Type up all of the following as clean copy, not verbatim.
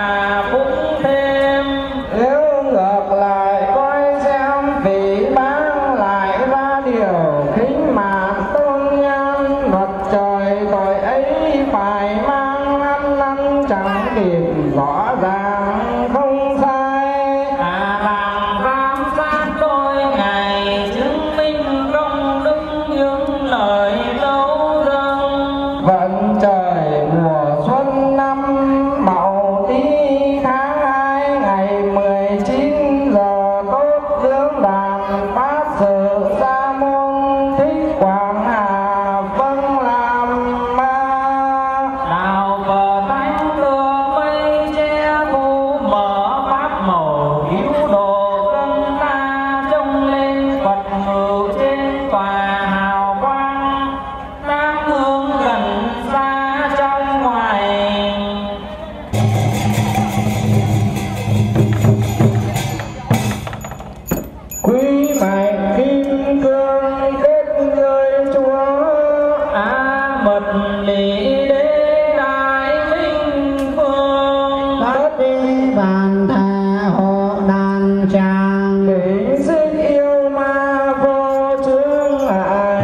mà phúng thêm. Nếu ngược lại coi xem vị bán lại ra điều khinh mạng tôn nhân, vật trời tội ấy phải mang ăn năn chẳng kịp rõ ràng không sai. Làng giám sát đôi ngày chứng minh công đức những lời lâu dâng. Vận trời mùa xuân năm Mậu Tý tháng 2 ngày 19 giờ tốt tướng đàn phát sự sa môn Thích Quảng Hà vâng làm ma. Đào bờ thánh đưa mây che thu mở pháp màu cứu độ dân ta, trông lên Phật ngự trên tòa hào quang, tám hướng gần xa trong ngoài. Quý mạch kim cương kết người chúa, Mật lý đế đại minh phương. tất đi bàn thờ hộ đàn tràng, để sức yêu ma vô chướng ngại.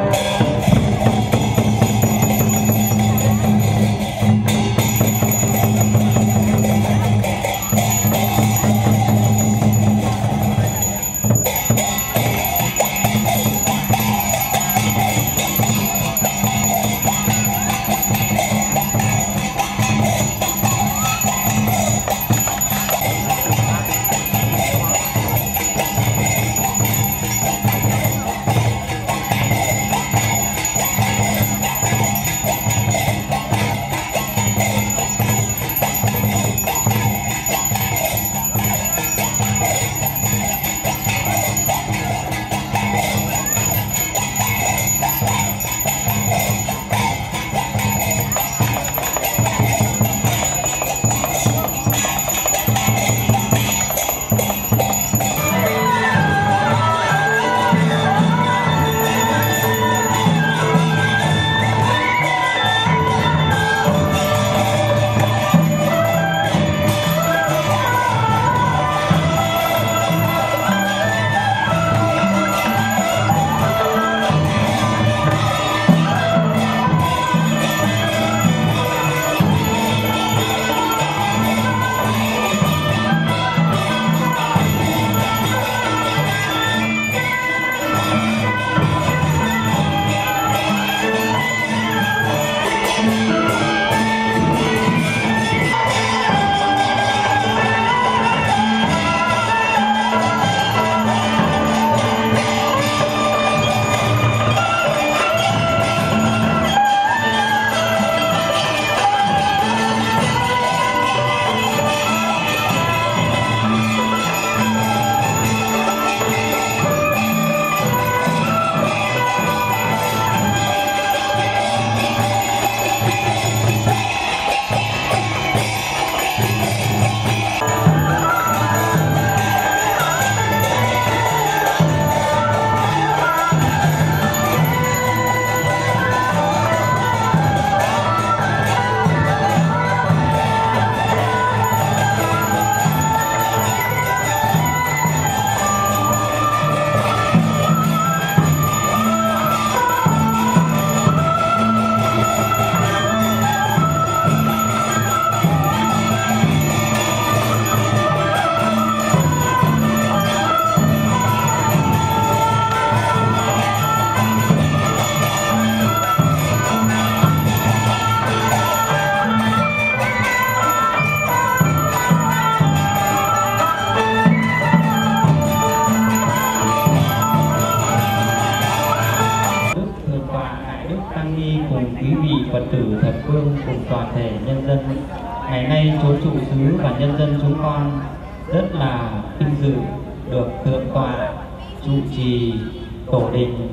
Phật tử thập phương cùng toàn thể nhân dân. Ngày nay chúa trụ xứ và nhân dân chúng con rất là vinh dự được thượng tọa trụ trì tổ đình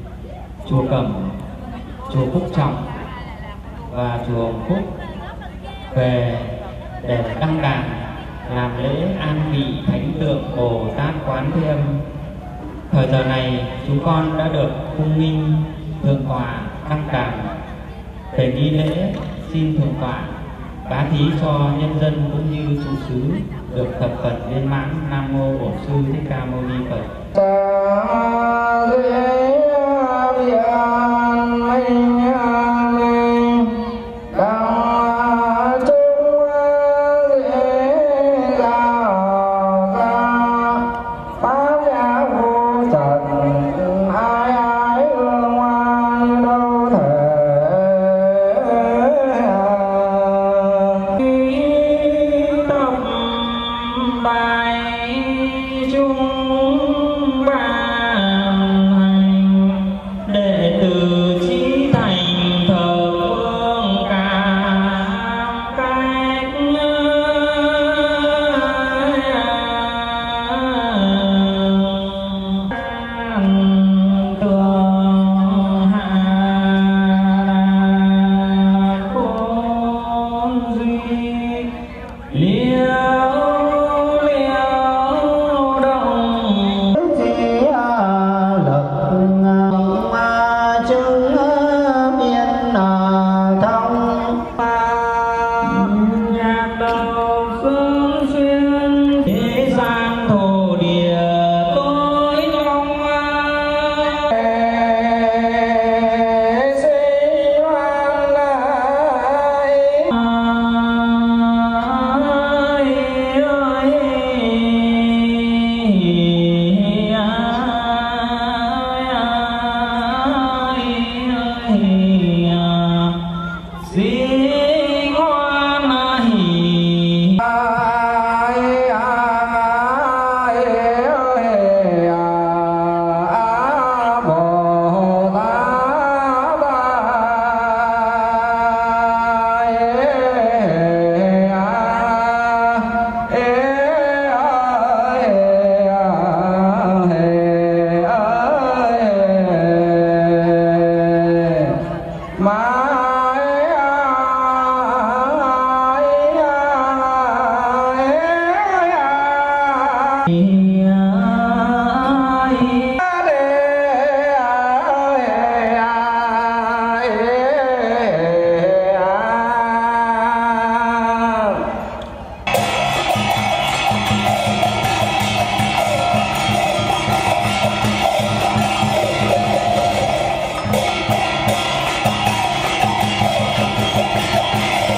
chùa Cẩm, chùa Phúc Trọng và chùa Hồng Phúc về để đăng đàn làm lễ an vị thánh tượng Bồ Tát Quán Thế Âm. Thời giờ này chúng con đã được cung nghinh thượng tọa đăng đàn. Về nghi lễ xin thượng tọa bá thí cho nhân dân cũng như trụ xứ được thập Phật viên mãn. Nam mô Bổn Sư Thích Ca Mâu Ni Phật.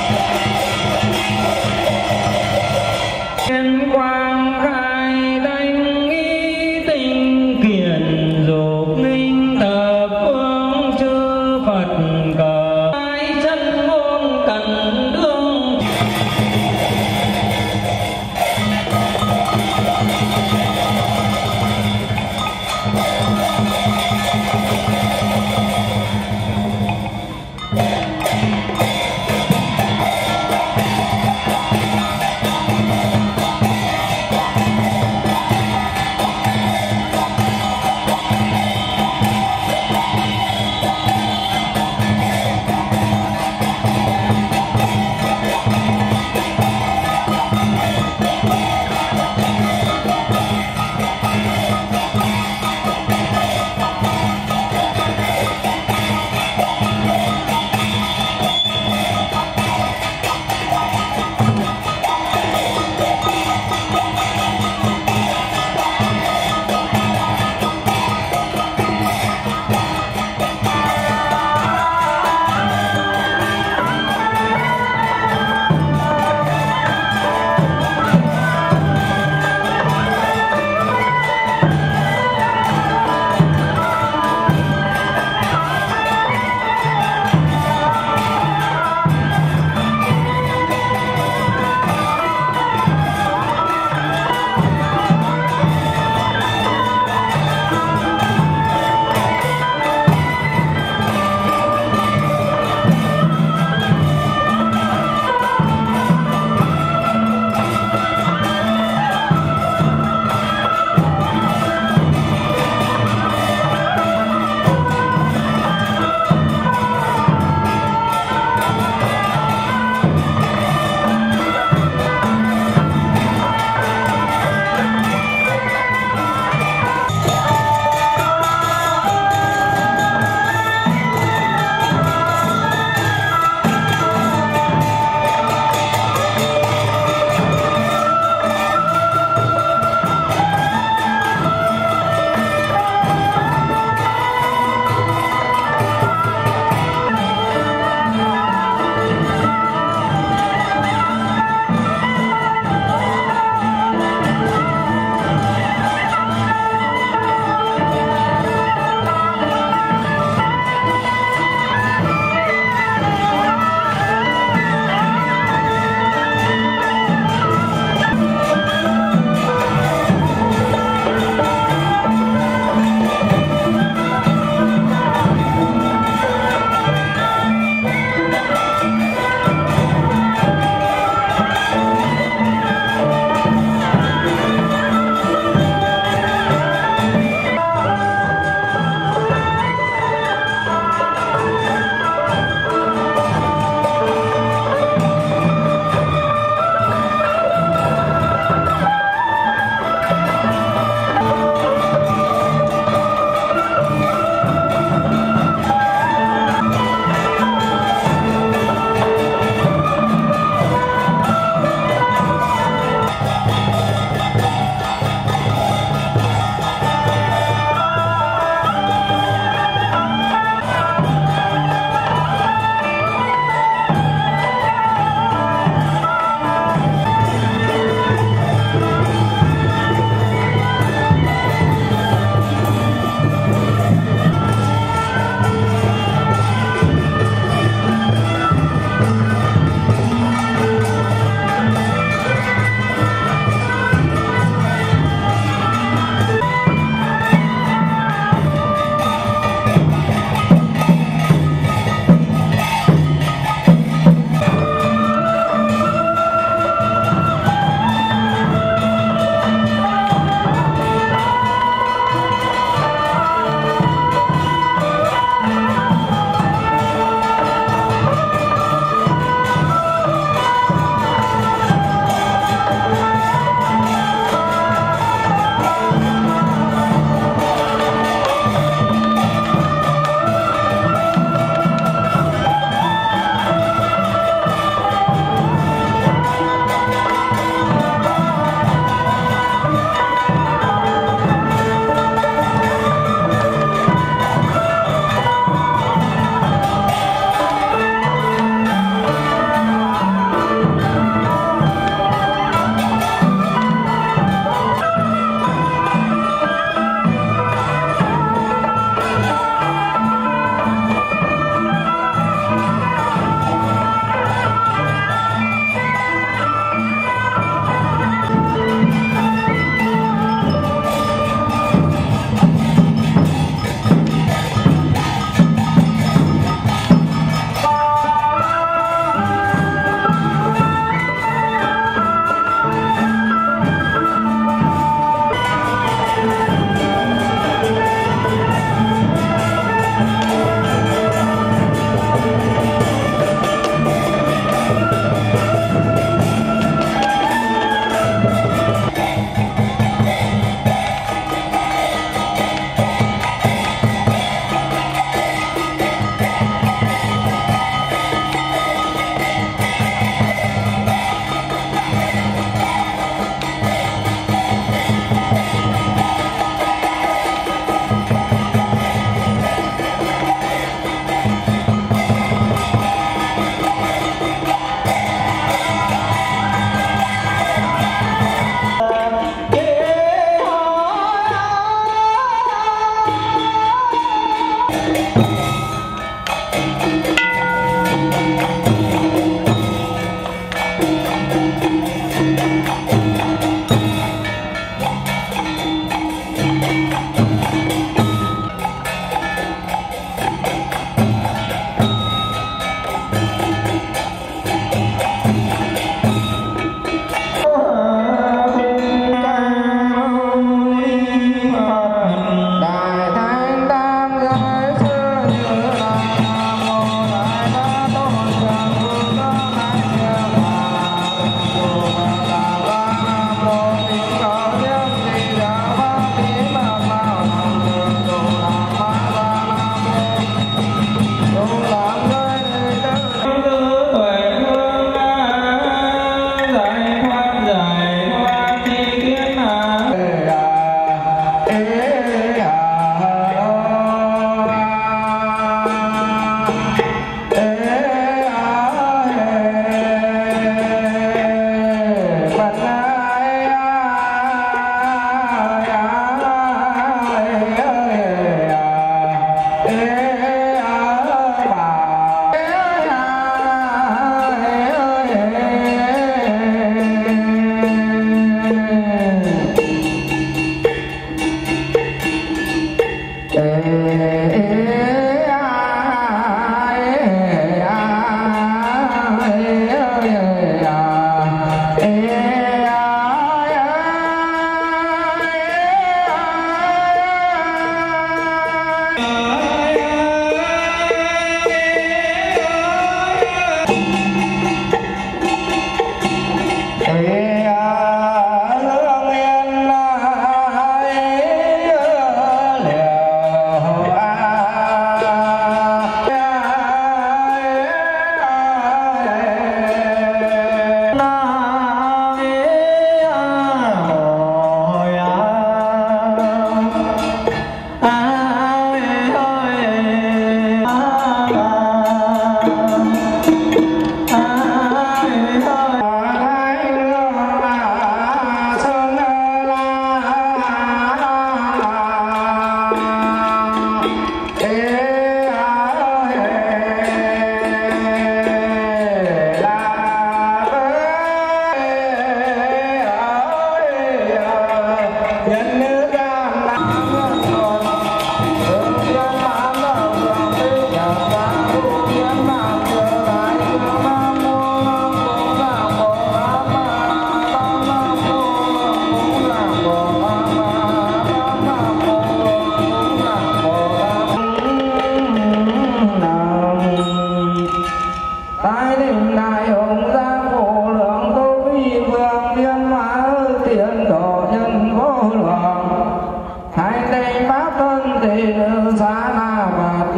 Quang khai đây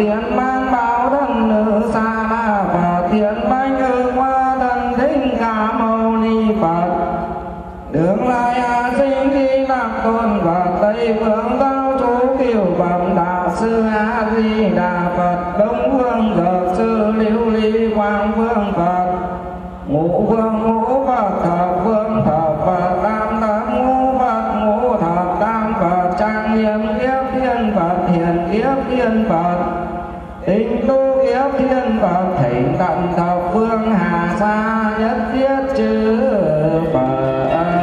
tiền mang báo thân nữ sa la Phật tiền bánh hương hoa thân thích ca mâu ni Phật đường lai a sinh khi nam tôn Phật tây phương cao chú kiều phẩm đạo sư a di đà Phật đông phương dược sư liễu ly quang phương Phật ngũ phương ngũ Phật thập phương thập Phật tam thập ngũ Phật ngũ thập tam Phật trang nghiêm kiếp thiên Phật hiền kiếp thiên Phật tinh tu kiếp thiên Phật thỉnh tận thập phương hà sa nhất thiết chư Phật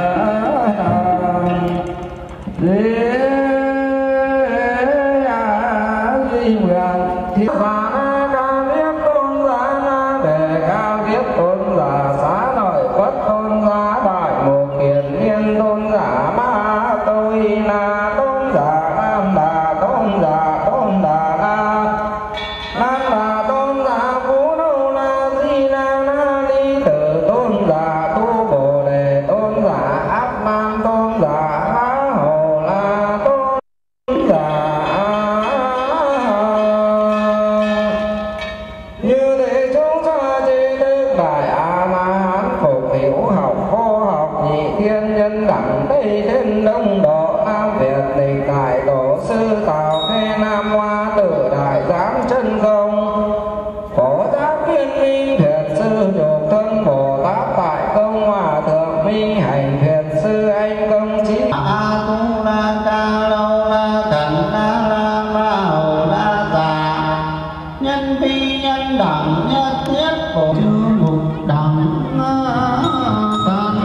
Di nguyện thiết phá ca biết tôn giá đề cao kiếp tôn giả xá lợi Phất tôn giả đại một kiền liên tôn giả ma tôi là tôn giả nam đà tôn giả tôn đà la nam đà tôn giả phú đô la di na na ni tử tôn giả tu bồ đề tôn giả áp man tôn giả há hồ la tôn giả như thế chúng ta chế đức đại a la hán phục hiểu học khoa học nhị thiên nhân đẳng tây thiên đông độ nam việt lịch đại tổ sư tào thế nam hoa tử đại giám chân công phổ giác viên minh thiền sư nhục thân bồ tát tại công hòa thượng minh hành thiền sư anh công chí a tu la ca lâu la thần la la ma hồ la già nhân phi nhân đẳng nhất thiết phổ chư mục đẳng thần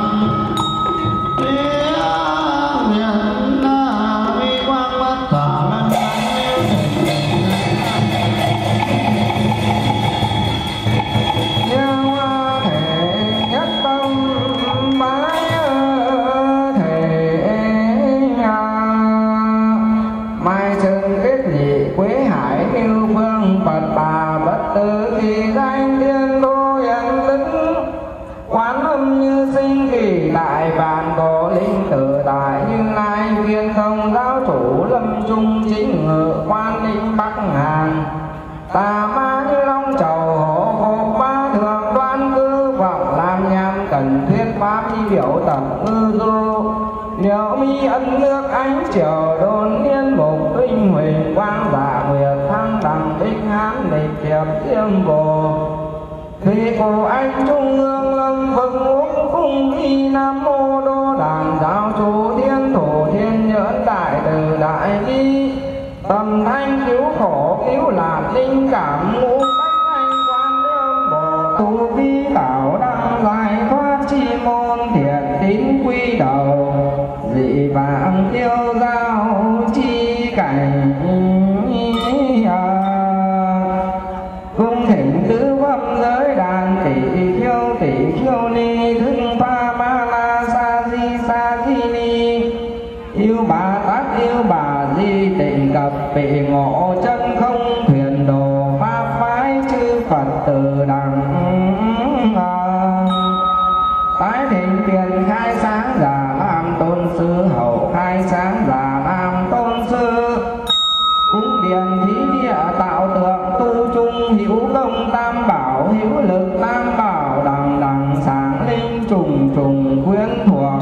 phía nguyện vi quang bất thọ lăng Nhau thể nhất tâm bái thể mai sơn kết nhị quế hải yêu phương Phật bà bất tử kỳ danh thiên đô hiện tính quán âm như sinh kỳ đại vạn cổ linh tử đại như lai viên thông giáo chủ lâm trung chính ngự quan linh bắc hàn tà ma như long trầu hộ phục ba thường đoan cư vọng làm nham cần thuyết pháp như biểu tập ngư du liệu mi ân nước ánh triều đồn niên mục vinh huỳnh quang giả nguyệt thăng đẳng bích hán lịch thiệp tiêm bồ thì cổ anh trung ương lâm vâng uống cung y nam mô đô đàn giáo chủ thiên thủ thiên nhẫn đại từ đại bi tầm thanh cứu khổ cứu lạc linh cảm ngũ bách anh quan đương bồ tu vi bảo đăng giải thoát chi môn thiện tín quy đầu dị vãng tiêu giao chi cảnh cung thỉnh tứ phẩm giới đàn tỷ khiêu ni thức pha ma la sa di ni yêu bà di tịnh cập bị ngộ chân không thuyền đồ pháp phái chư Phật từ đẳng tái thịnh tiền khai sáng giả nam tôn sư hậu khai sáng giả nam tôn sư cung điện thí địa tạo tượng tu trung hữu công tam bảo hữu lực tam bảo đằng đằng sáng linh trùng trùng quyến thuộc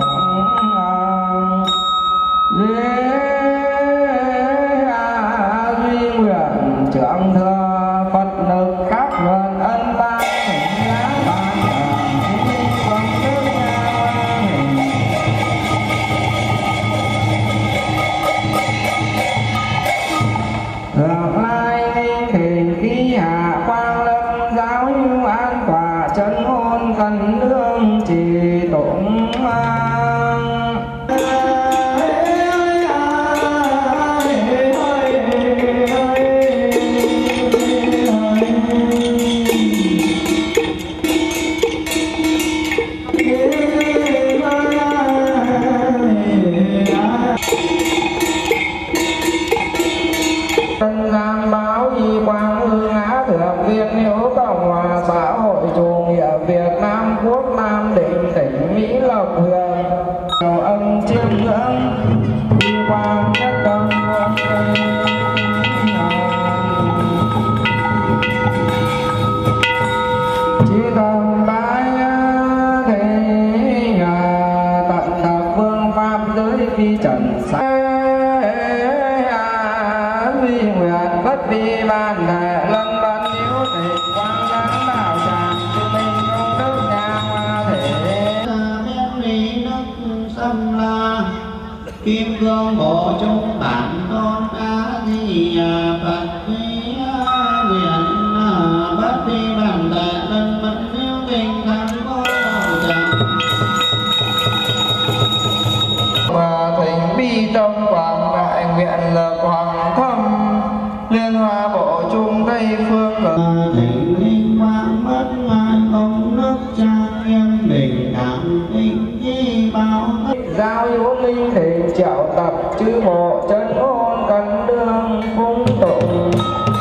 duy nguyện trưởng thừa Phật lực khắp luận ân ban thỉnh giá ban quân nước thượng lai ninh thỉnh ký hạ quang lâm giáo hữu an tòa chân hôn cần đương trì tụng Tân gian báo y quang hương á thượng Việt Hữu Cộng hòa xã hội chủ nghĩa Việt Nam Quốc Nam Định tỉnh Mỹ Lộc huyện chào ân chiêm ngưỡng y quang nhất tâm vi trần vi nguyện bất vi ban đại lâm ban yếu tịch quang giáng đạo tràng chứng minh công đức nhà hoa thể miễn lý nước xâm la kim cương bộ chúng bản tôn a di phật quý nguyện bất vi ban đại lâm ban yếu tịch thắng vô tràng và thành bi tâm quảng đại nguyện lực hoàng thâm liên hoa bộ trung tây phương thỉnh linh quang mất ngại công đức trang nghiêm bình đẳng tinh chi bao giao hữu linh thỉnh triệu tập chư bộ chân ngôn cấn đương cung tụng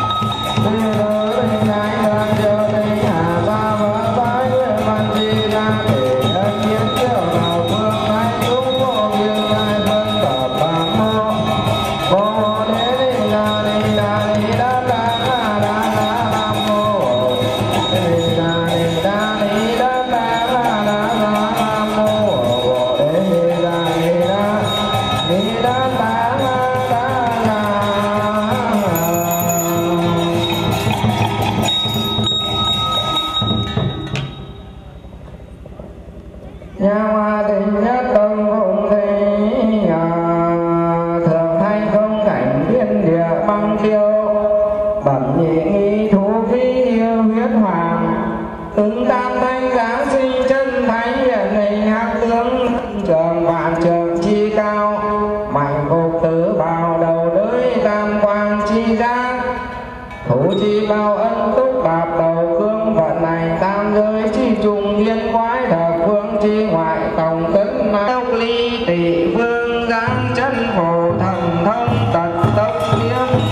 nhà hoa tình nhất tâm hùng thí thường thanh không cảnh thiên địa băng tiêu bẩm nhị nghi thú phi yêu huyết hoàng ứng tam thanh giáng sinh chân thánh hiện hình hắc tướng trường vạn trường chi cao mạnh phục tử bào đầu đới tam quang chi giác thủ chi bao ân túc bạp đầu cương vận hành tam giới chi trùng liên quái thập phương chi ngoại tổng cấn ma ly tỷ phương giáng chân phổ thần thông tật tốc tiếng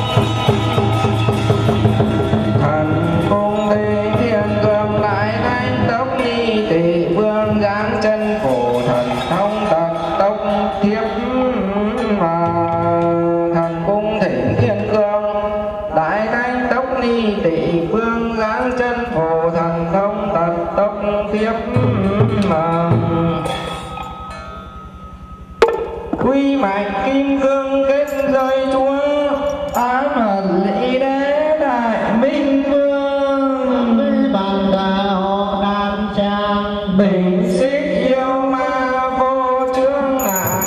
thần cung thế thiên cương đại thánh tốc ly tỷ phương giáng chân phổ thần thông tật tốc thiếp thần cung thỉnh thiên cương đại thánh tốc ly tỷ phương giáng chân phổ thần thông tật tốc thiếp quy mạnh kim cương kết rơi chúa ám hận lý đế đại minh vương bàn đạo đàn trang bình xích yêu ma vô chướng ngại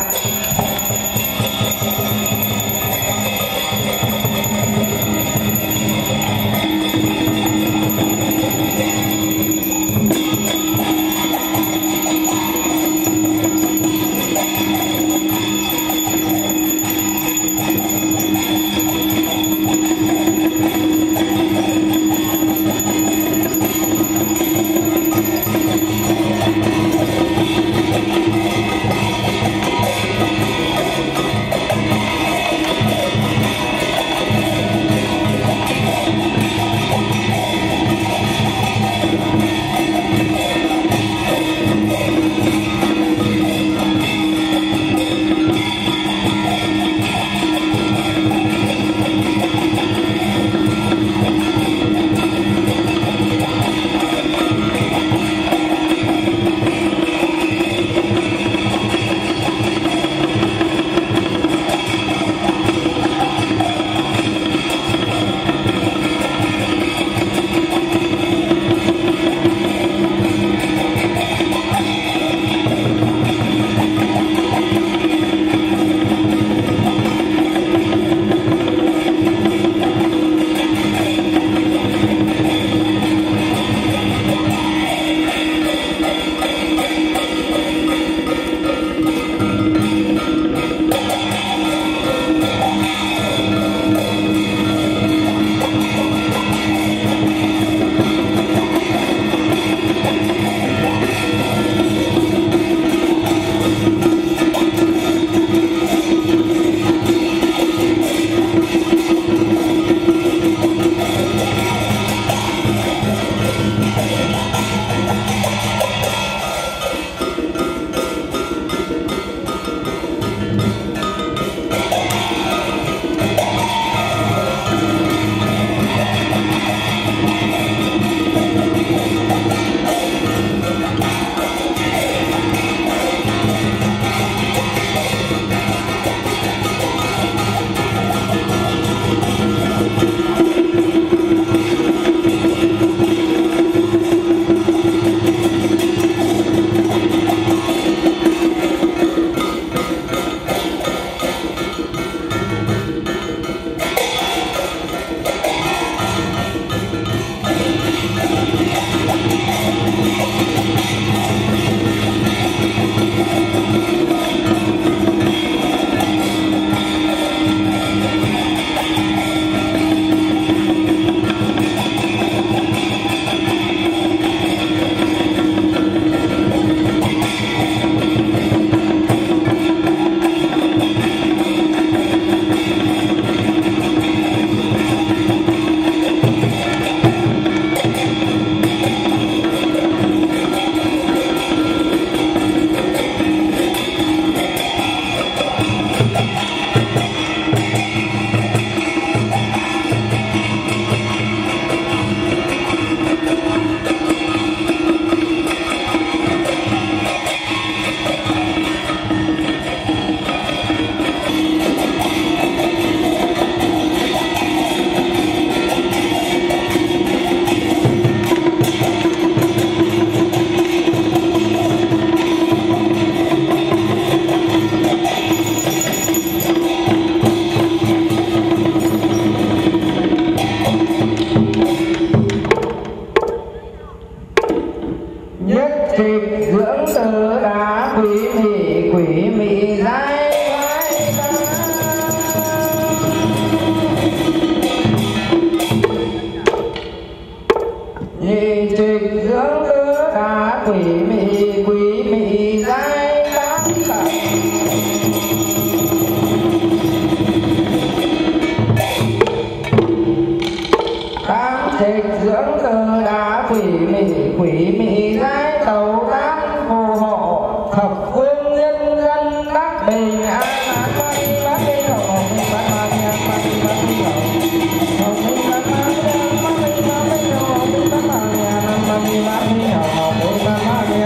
tam dịch dưỡng từ đá quỷ mị gái tàu tán phù hộ thập phương nhân dân đắc bình an bát đi hậu bát nha bát đi hậu hậu bát nha bát đi hậu bát nha bát đi hậu bát nha bát đi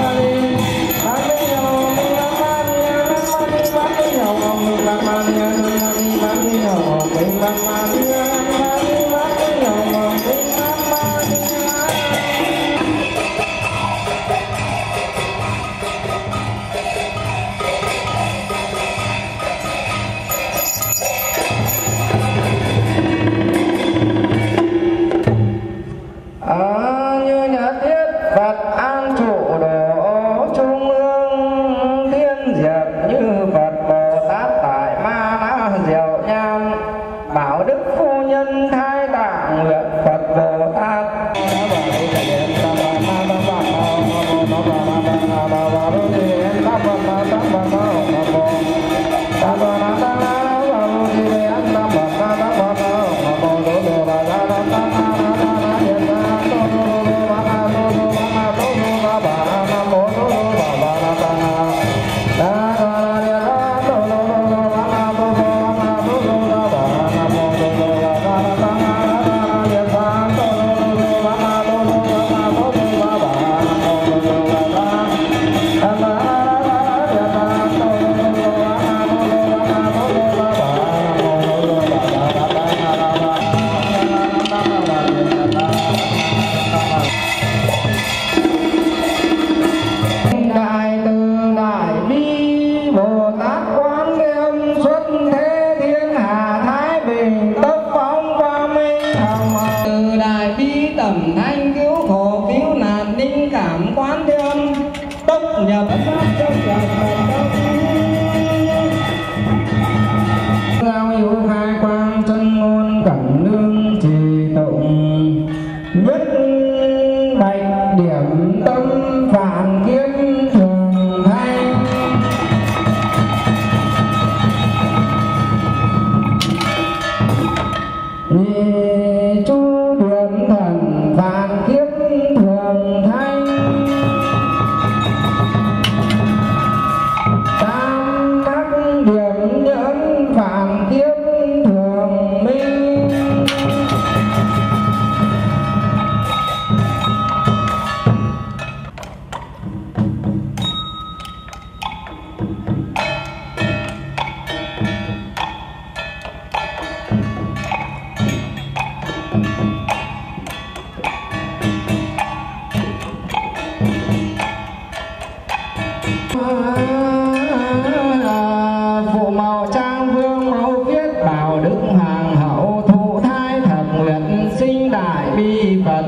như nhất thiết Phật an trụ độ trung ương thiên diệp như Phật Bồ Tát tại Ma Na Diệu Nham bảo đức phu nhân thai tạng nguyện Phật Bồ Tát phụ màu trang vương mẫu viết bảo đức hoàng hậu thụ thai thập nguyện sinh đại bi Phật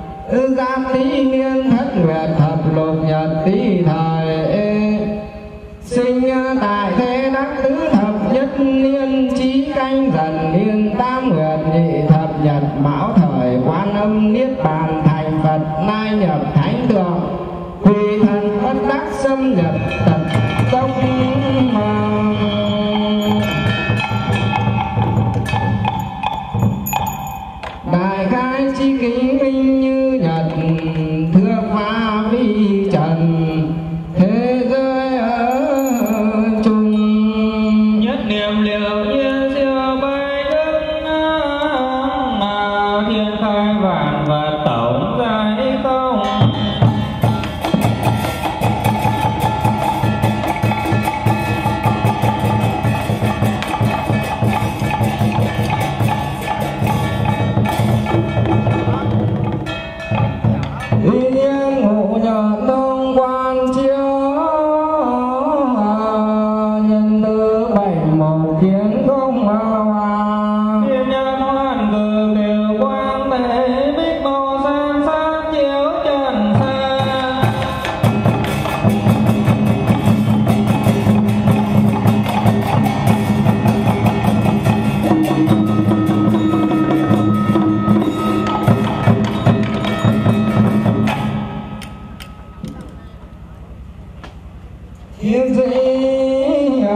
giáp tý niên thất nguyệt thập lục nhật tý thời sinh tại thế đắc tứ thập nhất niên chí canh dần niên tam nguyệt nhị thập nhật mão thời Quan Âm niết bàn thành Phật nai nhập thánh thượng quỳ thần bất đắc xâm nhập tận tông đại khai chi kính minh như nhật thưa pha vi trần thế giới ở chung nhất niệm liệu nhiên siêu bay đất mà thiên khai vạn vật tổng giải không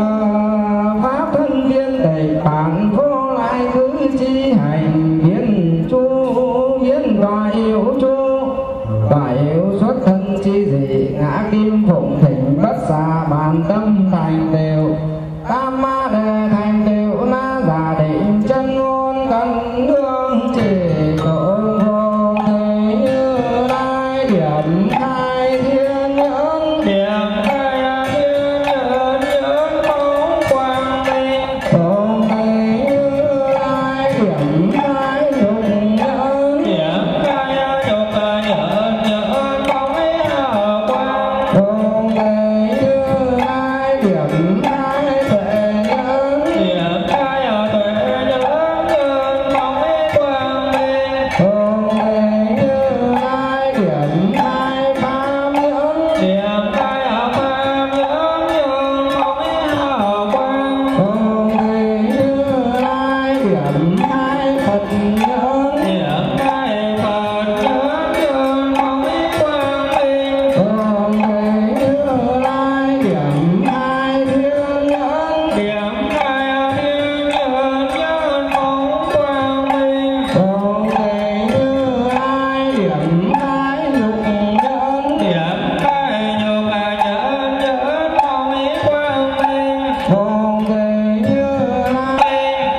pháp thân viên tịch bản vô lại cứ chi hành biến chu biến và yếu chu và yếu xuất thân chi dị ngã kim phụng thỉnh bất xà bản tâm thành đều tam ma đề thành đều na giả định chân ngôn cần đương chỉ tổ vô thế như lai điểm khai thiên nhẫn điểm khai thiên nhẫn nhẫn bóng quang minh tổ thế như lai điểm khai nhục nhẫn điểm khai nhục nhẫn nhẫn bóng hào quang tổ thế như lai điểm khai tuệ nhẫn điểm khai tuệ nhẫn nhẫn bóng quang minh tổ thế như lai điểm khai pháp nhẫn điểm khai pháp nhẫn nhẫn bóng hào quang tổ thế như lai điểm khai Phật nhẫn điểm khai Phật nhẫn nhẫn bóng quang minh tổ thế như lai điểm khai thiên nhẫn điểm khai thiên nhẫn nhẫn bóng quang minh tổ thế như lai điểm khai nhục nhẫn điểm khai nhục nhẫn nhẫn bóng quang minh tổ thế như lai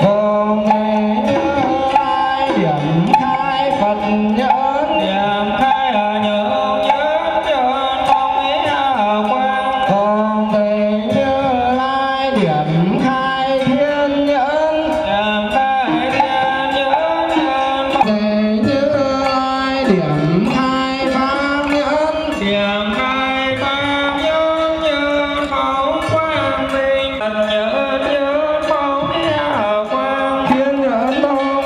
điểm khai Phật nhẫn điểm khai nhẫn nhẫn nhẫn bóng hào quang tổ thế như lai điểm khai thiên nhẫn điểm khai thiên nhẫn nhẫn thế như lai điểm khai pháp nhẫn điểm khai pháp nhẫn nhẫn bóng quang minh nhẫn nhẫn bóng hào quang thiên nhẫn bóng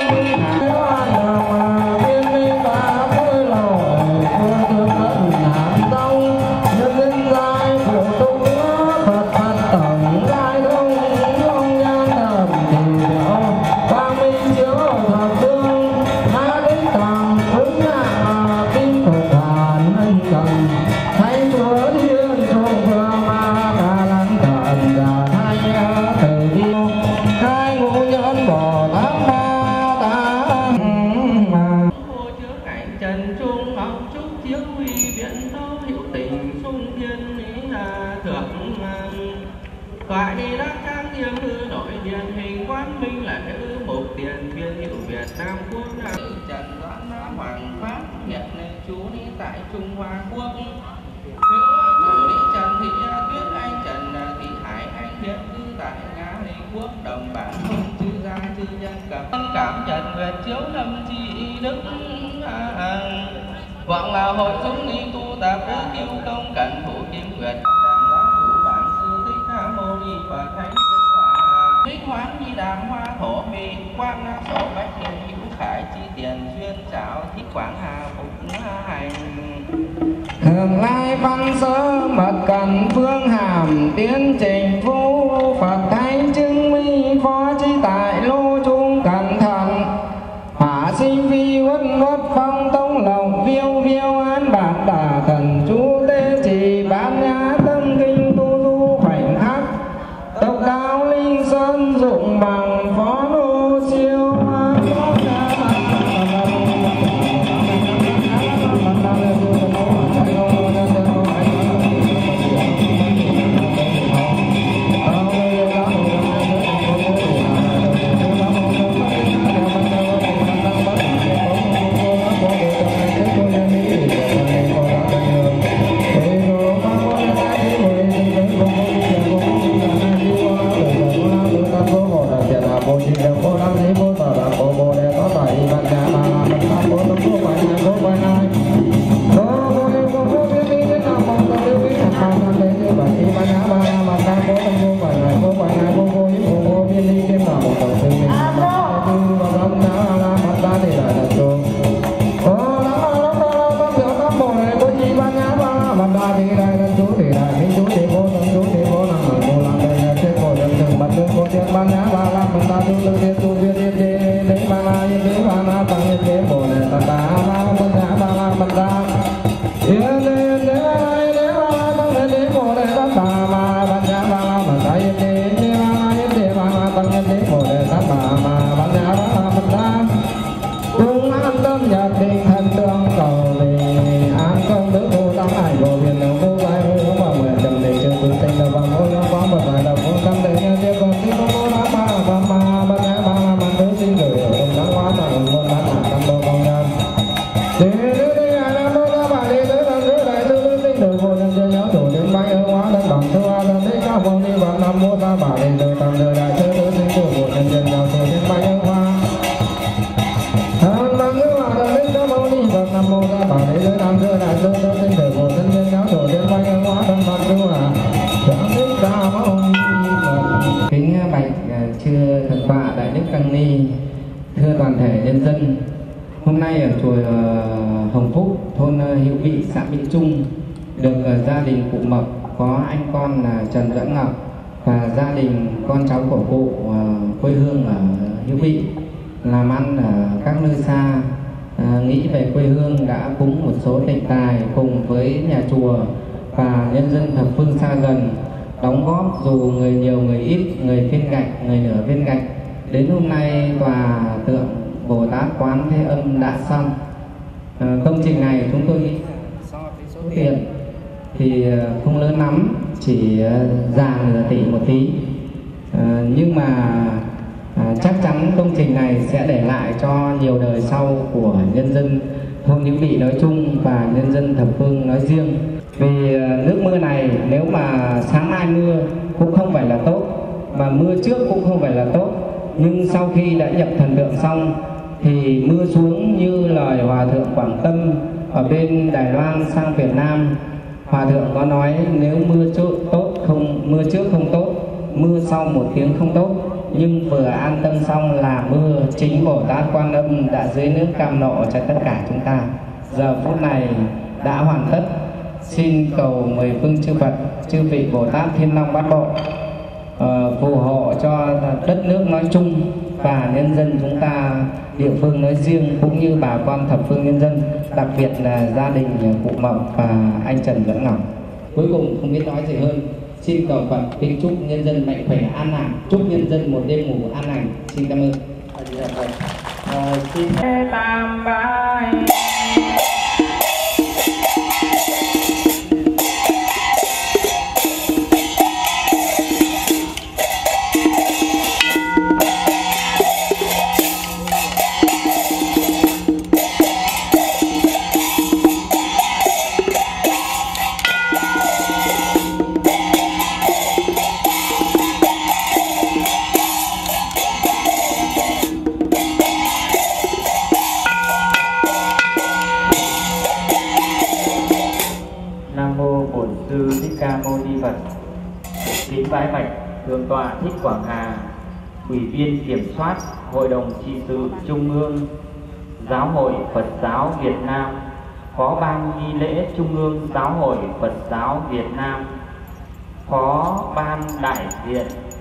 thiên minh pháp vui lỗi phương thương ân nam tông nhân linh giai phụ túc Phật Phật tổng giai thông không gian thầm thì điệu quang minh chiếu thập phương tha đích tàng ứng hạ kinh phục hàn ân cần thay chúa thiên trung phương ma đà lăng thần giả thay từ bi khai ngũ nhẫn bồ tát ma tát vô chứa cảnh trần trung ngọc trúc chiếu huy viện thâu hữu tình sung thiên ý thượng thoại đi đắc trang nghiêm hư nội điện hình quán minh là nữ mục tiền viên hữu Việt Nam quốc trần doãn đã hoàng pháp hiện nên chú đi tại Trung Hoa quốc hữu chủ lý trần thị tuyết anh trần thị hải anh hiện cư tại ngã lý quốc đồng bản không chư gia chư nhân cảm trần nguyệt chiếu lâm chi đức vọng là hội chúng ni tu tập đức cứu công cẩn thủ kim nguyệt đàm giáo chủ bản sư thích ca mâu ni Phật thánh thiên quả thích hoán nhi đàm hoa thổ mì quang nam sổ bách hiền hữu khải chi tiền duyên trảo thích quảng hà phục hành thường lai văn sơ mật cần phương hàm tiến trình phú Phật thánh chứng minh phó chi tại lô trung cẩn thận hỏa sinh vi uất uất phong tông lộc viêu viêu an bản đà thần chú tế trì bán nhã tâm kinh tu du khoảnh khắc tộc đạo linh sơn dụng bằng phó đô siêu ta bà lên đời tam đời đại thơ tứ sinh tử của nhân dân đạo tổ thiên bạch nhân hoa hàn bằng ngữ hòa đồng linh nam mô ni phật nam mô ta bà lên đời tam đời đại thơ tứ sinh tử của nhân dân đạo tổ thiên bạch nhân hoa thân phật ngữ hòa thượng thích ca mâu ni phật. Kính bạch chư thượng tọa đại đức tăng ni, thưa toàn thể nhân dân, hôm nay ở chùa Hồng Phúc, thôn Hữu Vị, xã Vĩnh Trung, được gia đình cụ Mập có anh con là Trần Doãn Ngọc và gia đình con cháu của cụ quê hương ở Hữu Vị làm ăn ở các nơi xa, nghĩ về quê hương đã cúng một số tịch tài cùng với nhà chùa và nhân dân thập phương xa gần đóng góp, dù người nhiều người ít, người viên gạch người nửa viên gạch. Đến hôm nay tòa tượng Bồ Tát Quán Thế Âm đã xong. Công trình này chúng tôi nghĩ so với số tiền thì không lớn lắm, chỉ già nửa tỷ một tí, nhưng mà chắc chắn công trình này sẽ để lại cho nhiều đời sau của nhân dân thôn Hữu Vị nói chung và nhân dân thập phương nói riêng. Vì nước mưa này nếu mà sáng mai mưa cũng không phải là tốt, mà mưa trước cũng không phải là tốt, nhưng sau khi đã nhập thần tượng xong thì mưa xuống như lời Hòa Thượng Quảng Tâm ở bên Đài Loan sang Việt Nam. Hòa Thượng có nói nếu mưa trước không tốt, mưa sau một tiếng không tốt, nhưng vừa an tâm xong là mưa. Chính Bồ Tát Quan Âm đã dưới nước cam nộ cho tất cả chúng ta. Giờ phút này đã hoàn tất. Xin cầu mười phương chư Phật, chư vị Bồ Tát Thiên Long Bát Bộ phù hộ cho đất nước nói chung và nhân dân chúng ta địa phương nói riêng, cũng như bà con thập phương nhân dân, đặc biệt là gia đình cụ Mập và anh Trần Doãn Ngọc. Cuối cùng không biết nói gì hơn, xin cầu Phật kính chúc nhân dân mạnh khỏe an lạc, chúc nhân dân một đêm ngủ an lành. Xin cảm ơn. Xin tam bái. Kính bái bạch Thượng tọa Thích Quảng Hà, Ủy viên Kiểm soát Hội đồng trị sự Trung ương Giáo hội Phật giáo Việt Nam, Phó ban nghi lễ Trung ương Giáo hội Phật giáo Việt Nam, Phó ban đại diện,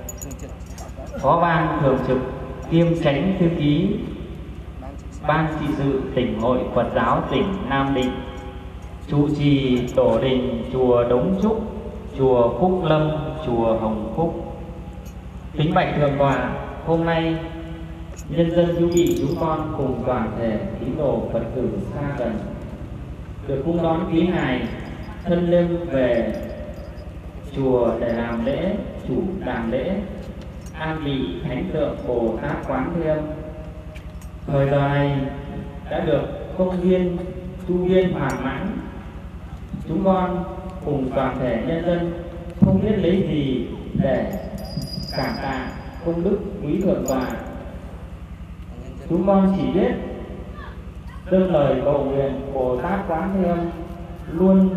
Phó ban thường trực kiêm chánh thư ký Ban trị sự tỉnh hội Phật giáo tỉnh Nam Định, trụ trì tổ đình chùa Đống Trúc, chùa Phúc Lâm, chùa Hồng Phúc. Kính bạch Thượng tọa, hôm nay nhân dân Hữu Vị chúng con cùng toàn thể tín đồ Phật tử xa gần được cung đón quý ngài thân linh về chùa để làm lễ chủ đàn lễ an vị thánh tượng Bồ Tát Quán Thế Âm. Thời giờ này đã được công viên tu viên hoàn mãn, chúng con cùng toàn thể nhân dân không biết lấy gì để cảm tạ công đức quý Thượng tọa. Chúng con chỉ biết dâng lời cầu nguyện Bồ Tát Quán Thế Âm luôn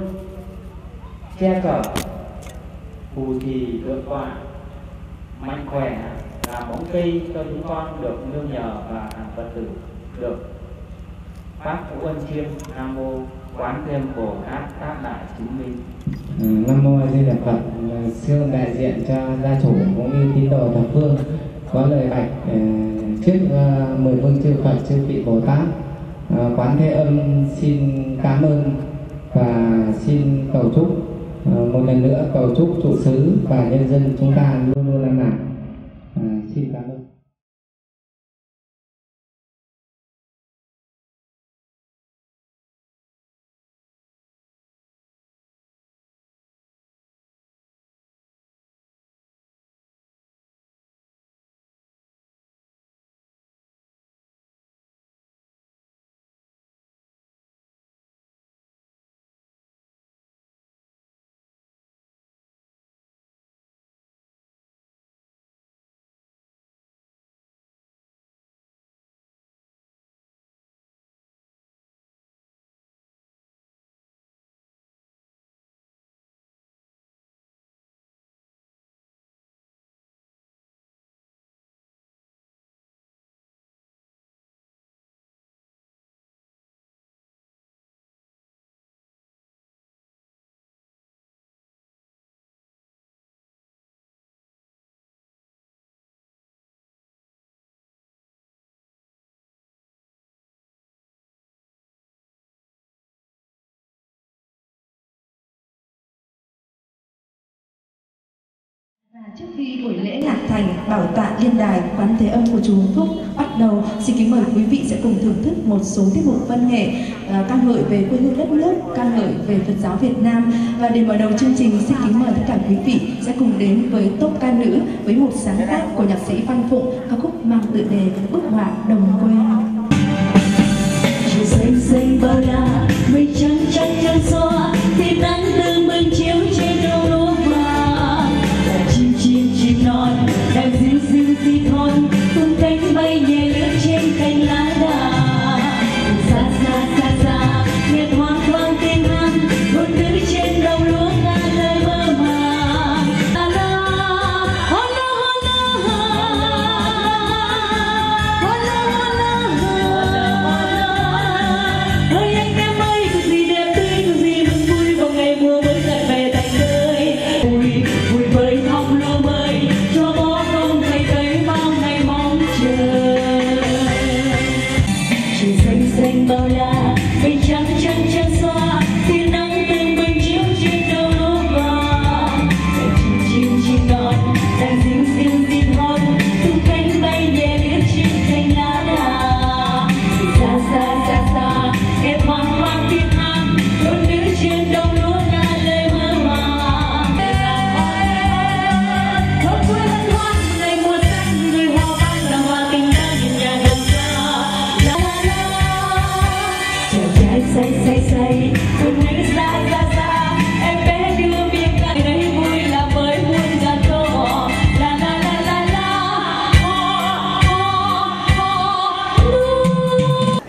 che chở phù trì Thượng tọa mạnh khỏe, là bóng cây cho chúng con được nương nhờ và làm Phật tử được phát ngũ ân chiêm. Nam mô Quán Thế Âm Bồ Tát Tác Đại Chứng Minh. Nam mô A Di Đà Phật. Xương đại diện cho gia chủ cũng như tín đồ thập phương có lời bạch trước mười phương chư Phật, chư vị Bồ Tát. Quán Thế Âm xin cảm ơn và xin cầu chúc một lần nữa, cầu chúc trụ xứ và nhân dân chúng ta luôn luôn an lạc. Xin cảm ơn. Trước khi buổi lễ lạc thành bảo tọa liên đài Quán Thế Âm của chùa Hưng Phúc bắt đầu, xin kính mời quý vị sẽ cùng thưởng thức một số tiết mục văn nghệ ca ngợi về quê hương đất nước, ca ngợi về Phật giáo Việt Nam. Và để mở đầu chương trình, xin kính mời tất cả quý vị sẽ cùng đến với top ca nữ với một sáng tác của nhạc sĩ Văn Phụng, ca khúc mang tựa đề Bức họa đồng quê. Trời xanh xanh bao la, mây trắng trắng trắng xóa, thì nắng từ mình chiếu trên đầu lúa vàng. Là chim chim chim non đang dịu dịu di thon, tung cánh bay nhẹ lướt trên cành lá đà. Xa xa xa xa nghe thoáng thoáng tiếng hát, ngôn ngữ trên đầu lúa ngàn lời mơ màng. La la hola hola hola hola. Ơi anh em ơi, có gì đẹp tươi, có gì mừng vui vào ngày mùa mới lại về thành tươi. Vui vui vơi thong lúa mới, cho bó công thầy cấy bao ngày mong chờ. Trời xanh xanh bao la, mây trắng trắng trắng xóa, tia nắng từng bừng chiếu trên đầu lúa vàng. Là chim chim chim non đang dịu dịu di thon, tung cánh bay nhẹ lướt trên cành lá đà. Xa xa xa xa nghe thoáng thoáng tiếng hát, ngôn ngữ trên đầu lúa ngàn lời mơ màng. Thôn quê hân hoan ngày mùa xanh, người hoa ban là hoa tình đang nhìn nhà gần xa. La la la trời trái say say say, ngôn ngữ xa xa xa, em bé đưa miệng ra đây vui là với muôn ngàn câu hò. La la la la la ho ho ho.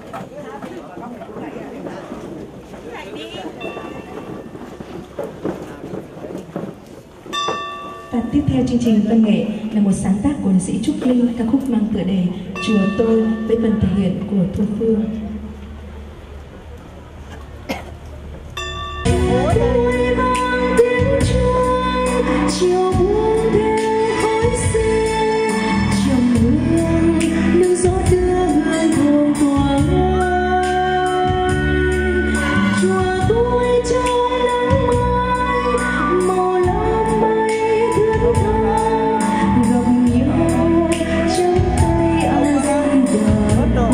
Và tiếp theo chương trình văn nghệ là một sáng tác của nhạc sĩ Trúc Linh, ca khúc mang tựa đề Chùa Tôi với phần thể hiện của Thu Phương. Ôi vang tiếng chuông chiều buông theo khói xe, trầm hương nương gió đưa hương thơm thoảng. Chùa tôi trong nắng mai, màu lam bay thướt tha, gặp nhau trong tay áo gian đỏ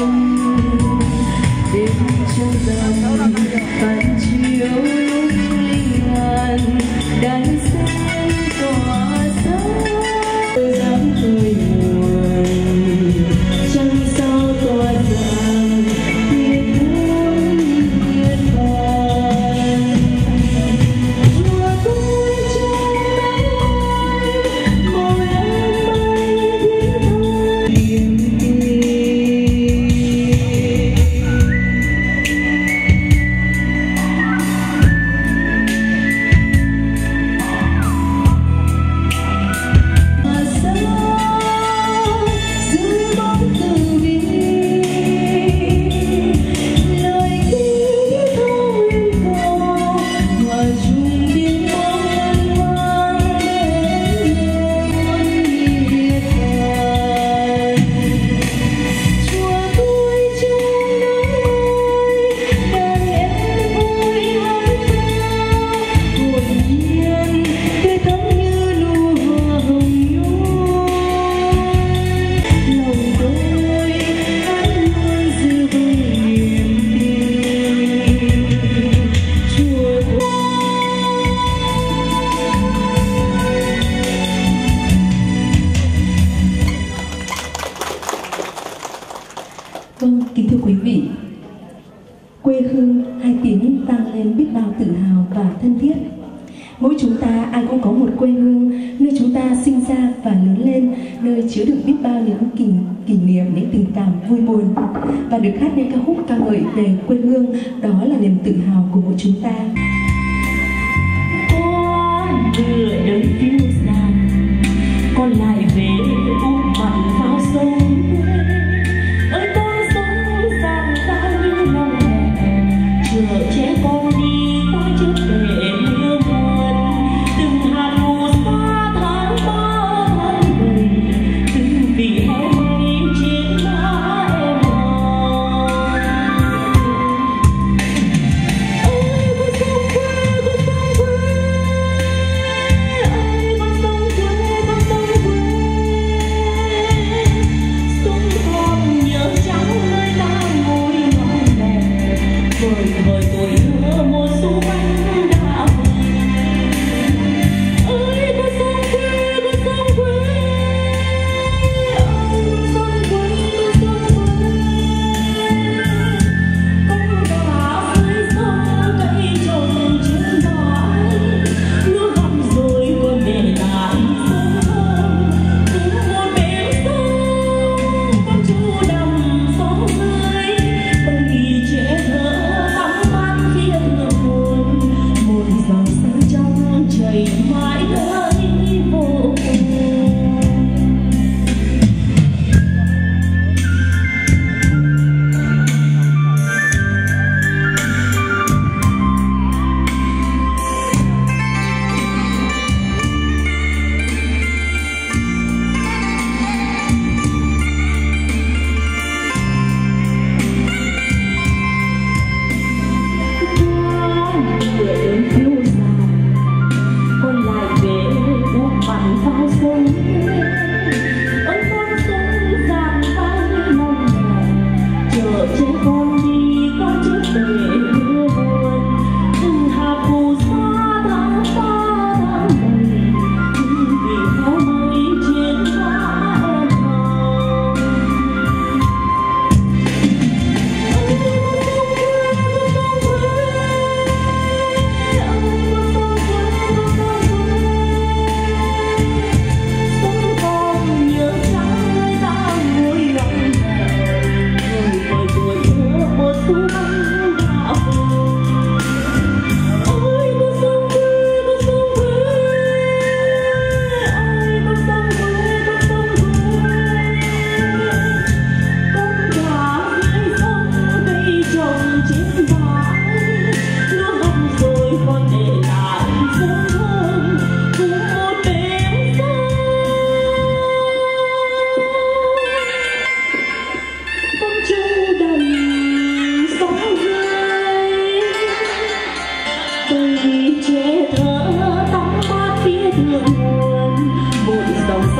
đêm trong tầm phản chiếu linh hồn đàn sen tỏa sáng dáng khơi nguồn trăng sao tỏa rạng thiệt thương thiệt vàng. Chùa tôi trong nắng mai, màu lam bay thiên thoi niềm tin. Mà sao dưới bóng từ bi, lời tiếng thâu uyên cầu hòa chung tiếng bóng hân hoan đến muôn nhiệt vàng. Chùa tôi trong nắng mai, đàn em vui hát ca hồn nhiên tươi thắm như nụ hoa hồng nhung. Lòng tôi hát luôn giữ vững niềm tin. Chùa tôi Vâng, kính thưa quý vị, quê hương hai tiếng vang lên biết bao tự hào và thân thiết. Mỗi chúng ta ai cũng có một quê hương, nơi chúng ta sinh ra và lớn lên, nơi chứa đựng biết bao những kỷ niệm, những tình cảm vui buồn. Và được hát nên ca khúc ca ngợi về quê hương, đó là niềm tự hào của mỗi chúng ta. con vừa đời phiêu dạt, con lại về ôm mặn vào sông. Ơi tôi sống dạt dao như lòng mẹ, chờ trẻ con đi qua trước để mưa buồn. Từng hạt mù xa tháng ba tháng bảy, từng bị heo mây trên má em hòn. Ôi con sông quê, ôi con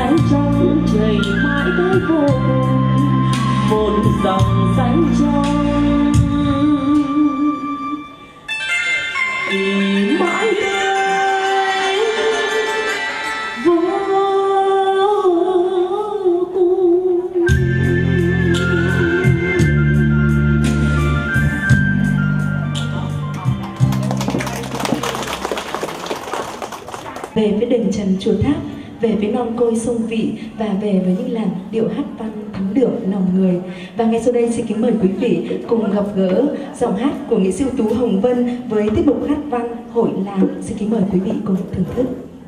áo trong trời mãi tới vô một dòng xanh trong mãi tới vô cùng. Về với đền trần chùa Tháp, về với non côi sông Vị và về với những làn điệu hát văn thắm đượm lòng người. Và ngay sau đây xin kính mời quý vị cùng gặp gỡ giọng hát của nghệ sĩ ưu tú Hồng Vân với tiết mục hát văn Hội Làng. Xin kính mời quý vị cùng thưởng thức.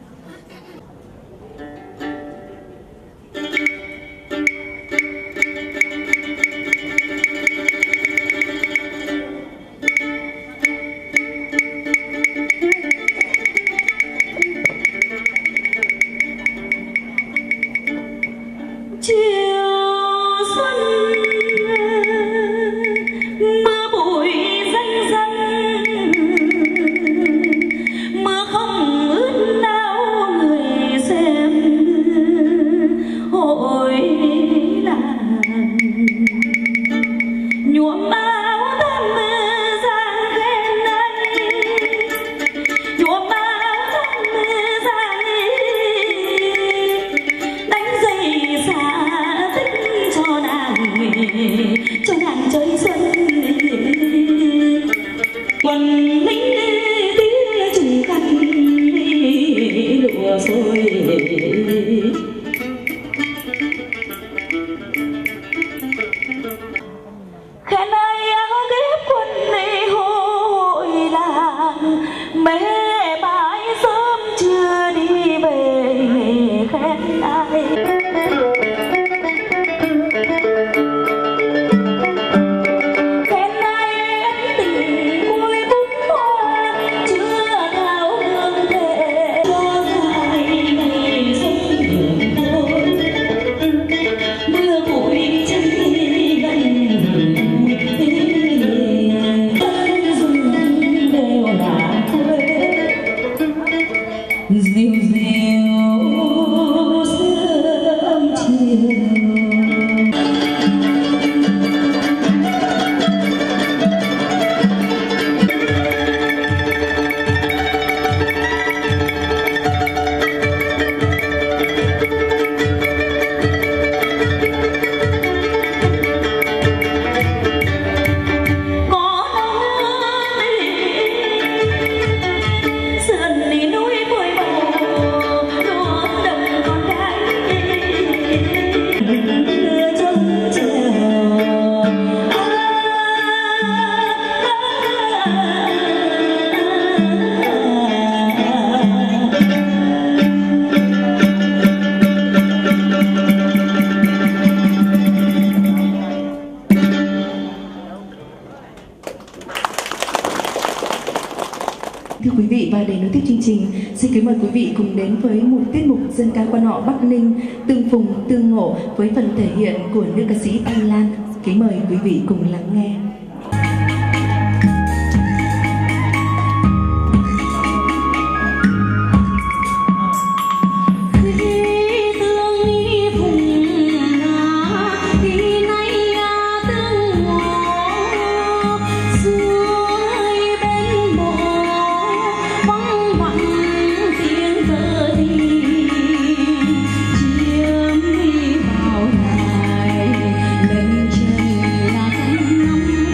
Thưa quý vị, và để nối tiếp chương trình, xin kính mời quý vị cùng đến với một tiết mục dân ca quan họ Bắc Ninh tương phùng tương ngộ với phần thể hiện của nữ ca sĩ Thanh Lan. Kính mời quý vị cùng lắng nghe. Lên chân là cánh nắng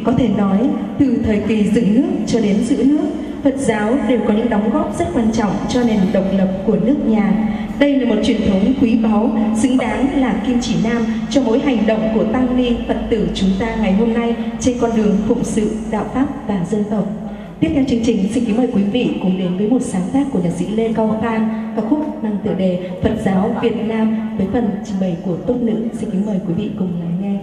Có thể nói, từ thời kỳ dựng nước cho đến giữ nước, Phật giáo đều có những đóng góp rất quan trọng cho nền độc lập của nước nhà. Đây là một truyền thống quý báu, xứng đáng là kim chỉ nam cho mỗi hành động của tăng ni Phật tử chúng ta ngày hôm nay trên con đường phụng sự đạo pháp và dân tộc. Tiếp theo chương trình, xin kính mời quý vị cùng đến với một sáng tác của nhạc sĩ Lê Cao Khan, ca khúc mang tựa đề Phật giáo Việt Nam với phần trình bày của Tốt Nữ. Xin kính mời quý vị cùng lắng nghe.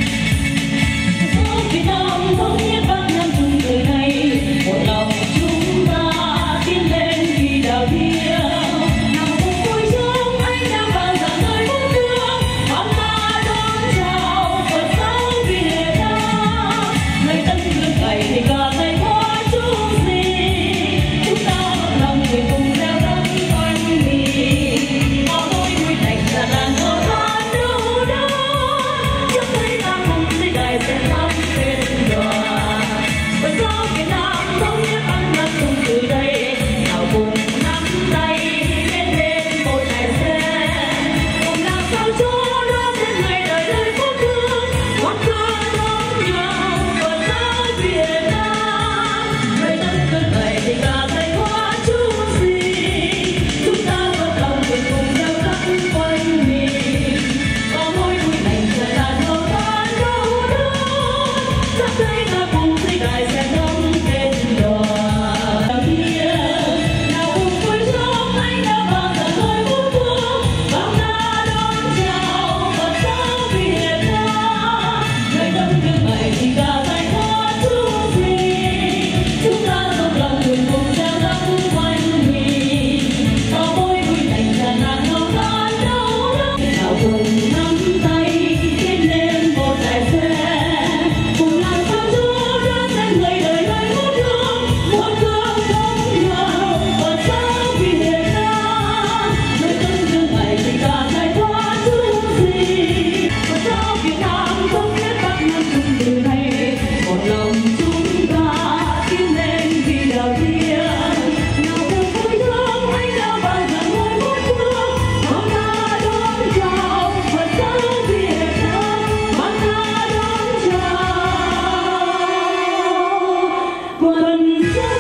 Việt Nam thống nhất Bắc Nam chung từ nay, một lòng chúng ta tiến lên vì đạo thiêng. Nào cùng vui sướng anh đang vang dặn nơi bốn phương, bao ta đón chào Phật giáo Việt Nam. Ngày tân hương ngày thì cả ngày hoa chung gì, chúng ta một lòng nguyện cùng gieo rắc quanh mình. Bao nỗi vui thành là đàn thơ hát đâu đó, chắc thấy ta cùng dưới đại sẽ thắm tên đoàn. Phật giáo Việt Nam thống nhất ăn năn cùng từ đây, nào cùng nắm tay lên lên một đại xe, cùng làm sao cho đó đến ngày đời đời phúc hương, một cơ đón nhau Phật giáo Việt Nam. Ngày tân cơn ngày thì cả ngày hoa chung gì, chúng ta một lòng nguyện cùng gieo rắc quanh mình. Có mối vui lành là đàn thơ hát đâu đó, chắc thấy ta cùng dưới đại sẽ thắm tên đoàn. Đạo thiêng nào cùng vui sướng anh đã vang dặn nơi bốn phương, bao ta đón chào Phật giáo Việt Nam. Ngày tân hương ngày thì cả ngày hoa chung gì, chúng ta một lòng nguyện cùng gieo rắc quanh mình. Có mối vui lành là đàn thơ hát đâu đó, nào cùng nắm tay tiến lên một đại xe, cùng làm sao cho đó đến ngày đời đời phúc hương, một hương giống nhau Phật giáo Việt Nam. Ngày tân hương ngày thì cả ngày hoa chung gì, Phật giáo Việt Nam thống nhất Bắc Nam chung từ nay, một lòng chúng ta tiến lên vì đạo thiêng. Nào cùng vui sướng anh đã vang dặn nơi bốn phương, bao ta đón chào Phật giáo Việt Nam, bao ta đón chào Phật giáo Việt Nam.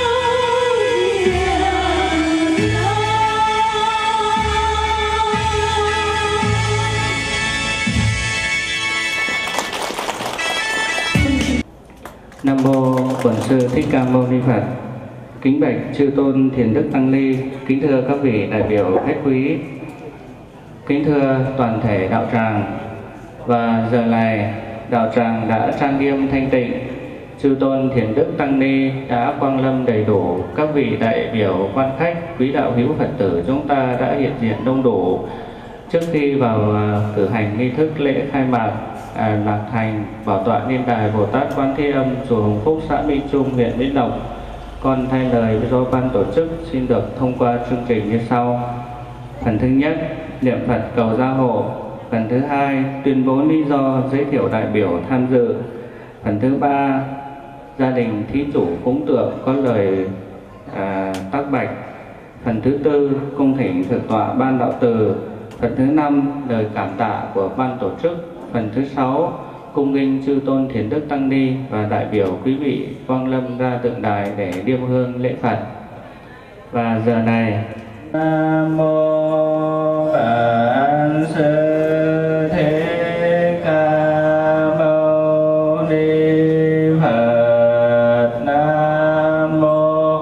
Nam mô Bổn Sư Thích Ca Mâu Ni Phật. Kính bạch chư tôn Thiền Đức Tăng Ni, kính thưa các vị đại biểu khách quý, kính thưa toàn thể đạo tràng. Và giờ này đạo tràng đã trang nghiêm thanh tịnh, chư tôn Thiền Đức Tăng Ni đã quang lâm đầy đủ, các vị đại biểu quan khách, quý đạo hữu Phật tử chúng ta đã hiện diện đông đủ. Trước khi vào cử hành nghi thức lễ khai mạc Lạc Thành Bảo tọa Niên Đài Bồ Tát Quan Thế Âm, chùa Hồng Phúc, xã Minh Trung, huyện Vĩnh Lộc, con thay lời do ban tổ chức xin được thông qua chương trình như sau. Phần thứ nhất, niệm Phật cầu gia hộ. Phần thứ hai, tuyên bố lý do giới thiệu đại biểu tham dự. Phần thứ ba, gia đình thí chủ cúng tượng có lời tác bạch. Phần thứ tư, cung thỉnh thượng tọa ban đạo từ. Phần thứ năm, lời cảm tạ của ban tổ chức. Phần thứ sáu, cung nghênh chư tôn Thiền Đức Tăng Ni và đại biểu quý vị quang lâm ra tượng đài để điêm hương lễ Phật. Và giờ này, Nam mô Bản Sư Thích Ca Mâu Ni Phật. Nam mô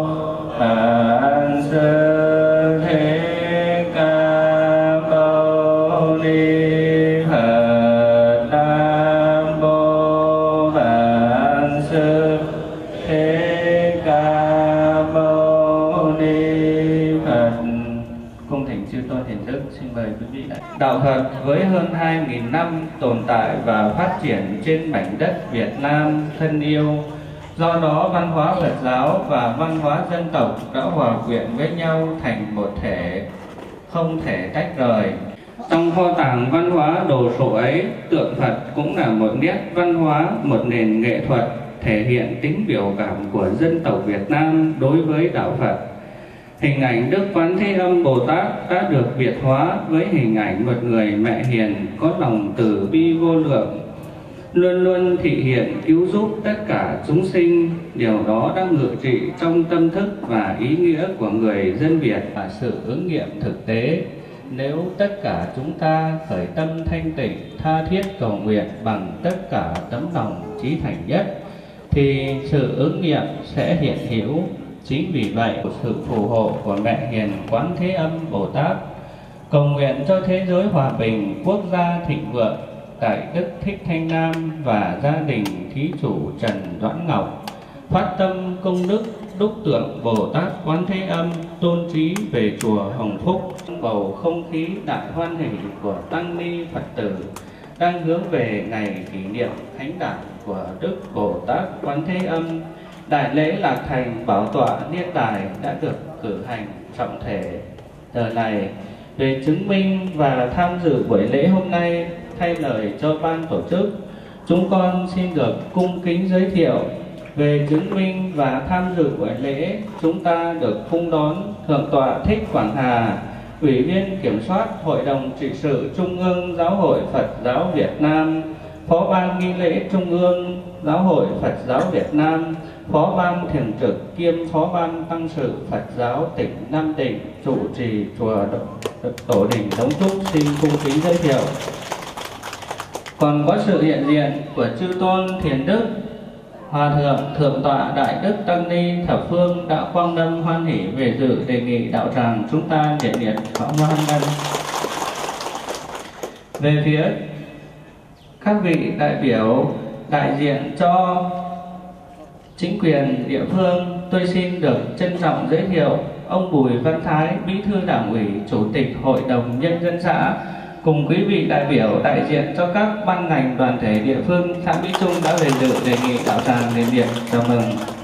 Bản Sư Thích Ca Mâu Ni Phật. Nam mô Bản Sư Thích Ca Mâu Ni Phật. Cung thỉnh chư tôn Thiền Đức, xin mời quý vị. Đạo Phật với hơn 2.000 năm tồn tại và phát triển trên mảnh đất Việt Nam thân yêu. Do đó văn hóa Phật giáo và văn hóa dân tộc đã hòa quyện với nhau thành một thể, không thể tách rời. Trong kho tàng văn hóa đồ sộ ấy, tượng Phật cũng là một nét văn hóa, một nền nghệ thuật thể hiện tính biểu cảm của dân tộc Việt Nam đối với đạo Phật. Hình ảnh Đức Quán Thế Âm Bồ Tát đã được Việt hóa với hình ảnh một người mẹ hiền có lòng từ bi vô lượng. luôn luôn thị hiện cứu giúp tất cả chúng sinh. Điều đó đã ngự trị trong tâm thức và ý nghĩa của người dân Việt và sự ứng nghiệm thực tế. Nếu tất cả chúng ta khởi tâm thanh tịnh, tha thiết cầu nguyện bằng tất cả tấm lòng chí thành nhất, thì sự ứng nghiệm sẽ hiện hữu. Chính vì vậy, sự phù hộ của Mẹ Hiền Quán Thế Âm Bồ Tát cầu nguyện cho thế giới hòa bình, quốc gia thịnh vượng, Đại Đức Thích Thanh Nam và gia đình thí chủ Trần Doãn Ngọc phát tâm công đức đúc tượng Bồ Tát Quán Thế Âm tôn trí về chùa Hồng Phúc. Bầu không khí đại hoan hỷ của tăng ni Phật tử đang hướng về ngày kỷ niệm thánh đản của Đức Bồ Tát Quán Thế Âm. Đại lễ Lạc Thành Bảo tọa Niết Đài đã được cử hành trọng thể. Giờ này, để chứng minh và tham dự buổi lễ hôm nay, thay lời cho ban tổ chức, chúng con xin được cung kính giới thiệu. Về chứng minh và tham dự buổi lễ, chúng ta được phung đón Thượng tọa Thích Quảng Hà, Ủy viên Kiểm soát Hội đồng Trị sự Trung ương Giáo hội Phật giáo Việt Nam, Phó ban nghi lễ Trung ương Giáo hội Phật giáo Việt Nam, Phó ban thường trực kiêm Phó ban tăng sự Phật giáo tỉnh Nam Định chủ trì chùa Tổ đình Đống Trúc xin cung kính giới thiệu. Còn có sự hiện diện của chư tôn Thiền Đức, Hòa thượng Thượng tọa Đại Đức Tăng Ni Thập Phương đã quang lâm hoan hỷ về dự, đề nghị đạo tràng chúng ta nhiệt liệt hoan nghênh. Về phía các vị đại biểu đại diện cho chính quyền địa phương, tôi xin được trân trọng giới thiệu ông Bùi Văn Thái, Bí thư Đảng ủy, Chủ tịch Hội đồng Nhân dân xã, cùng quý vị đại biểu đại diện cho các ban ngành đoàn thể địa phương xã Mỹ Trung đã về dự, đề nghị đạo tràng nhiệt liệt chào mừng.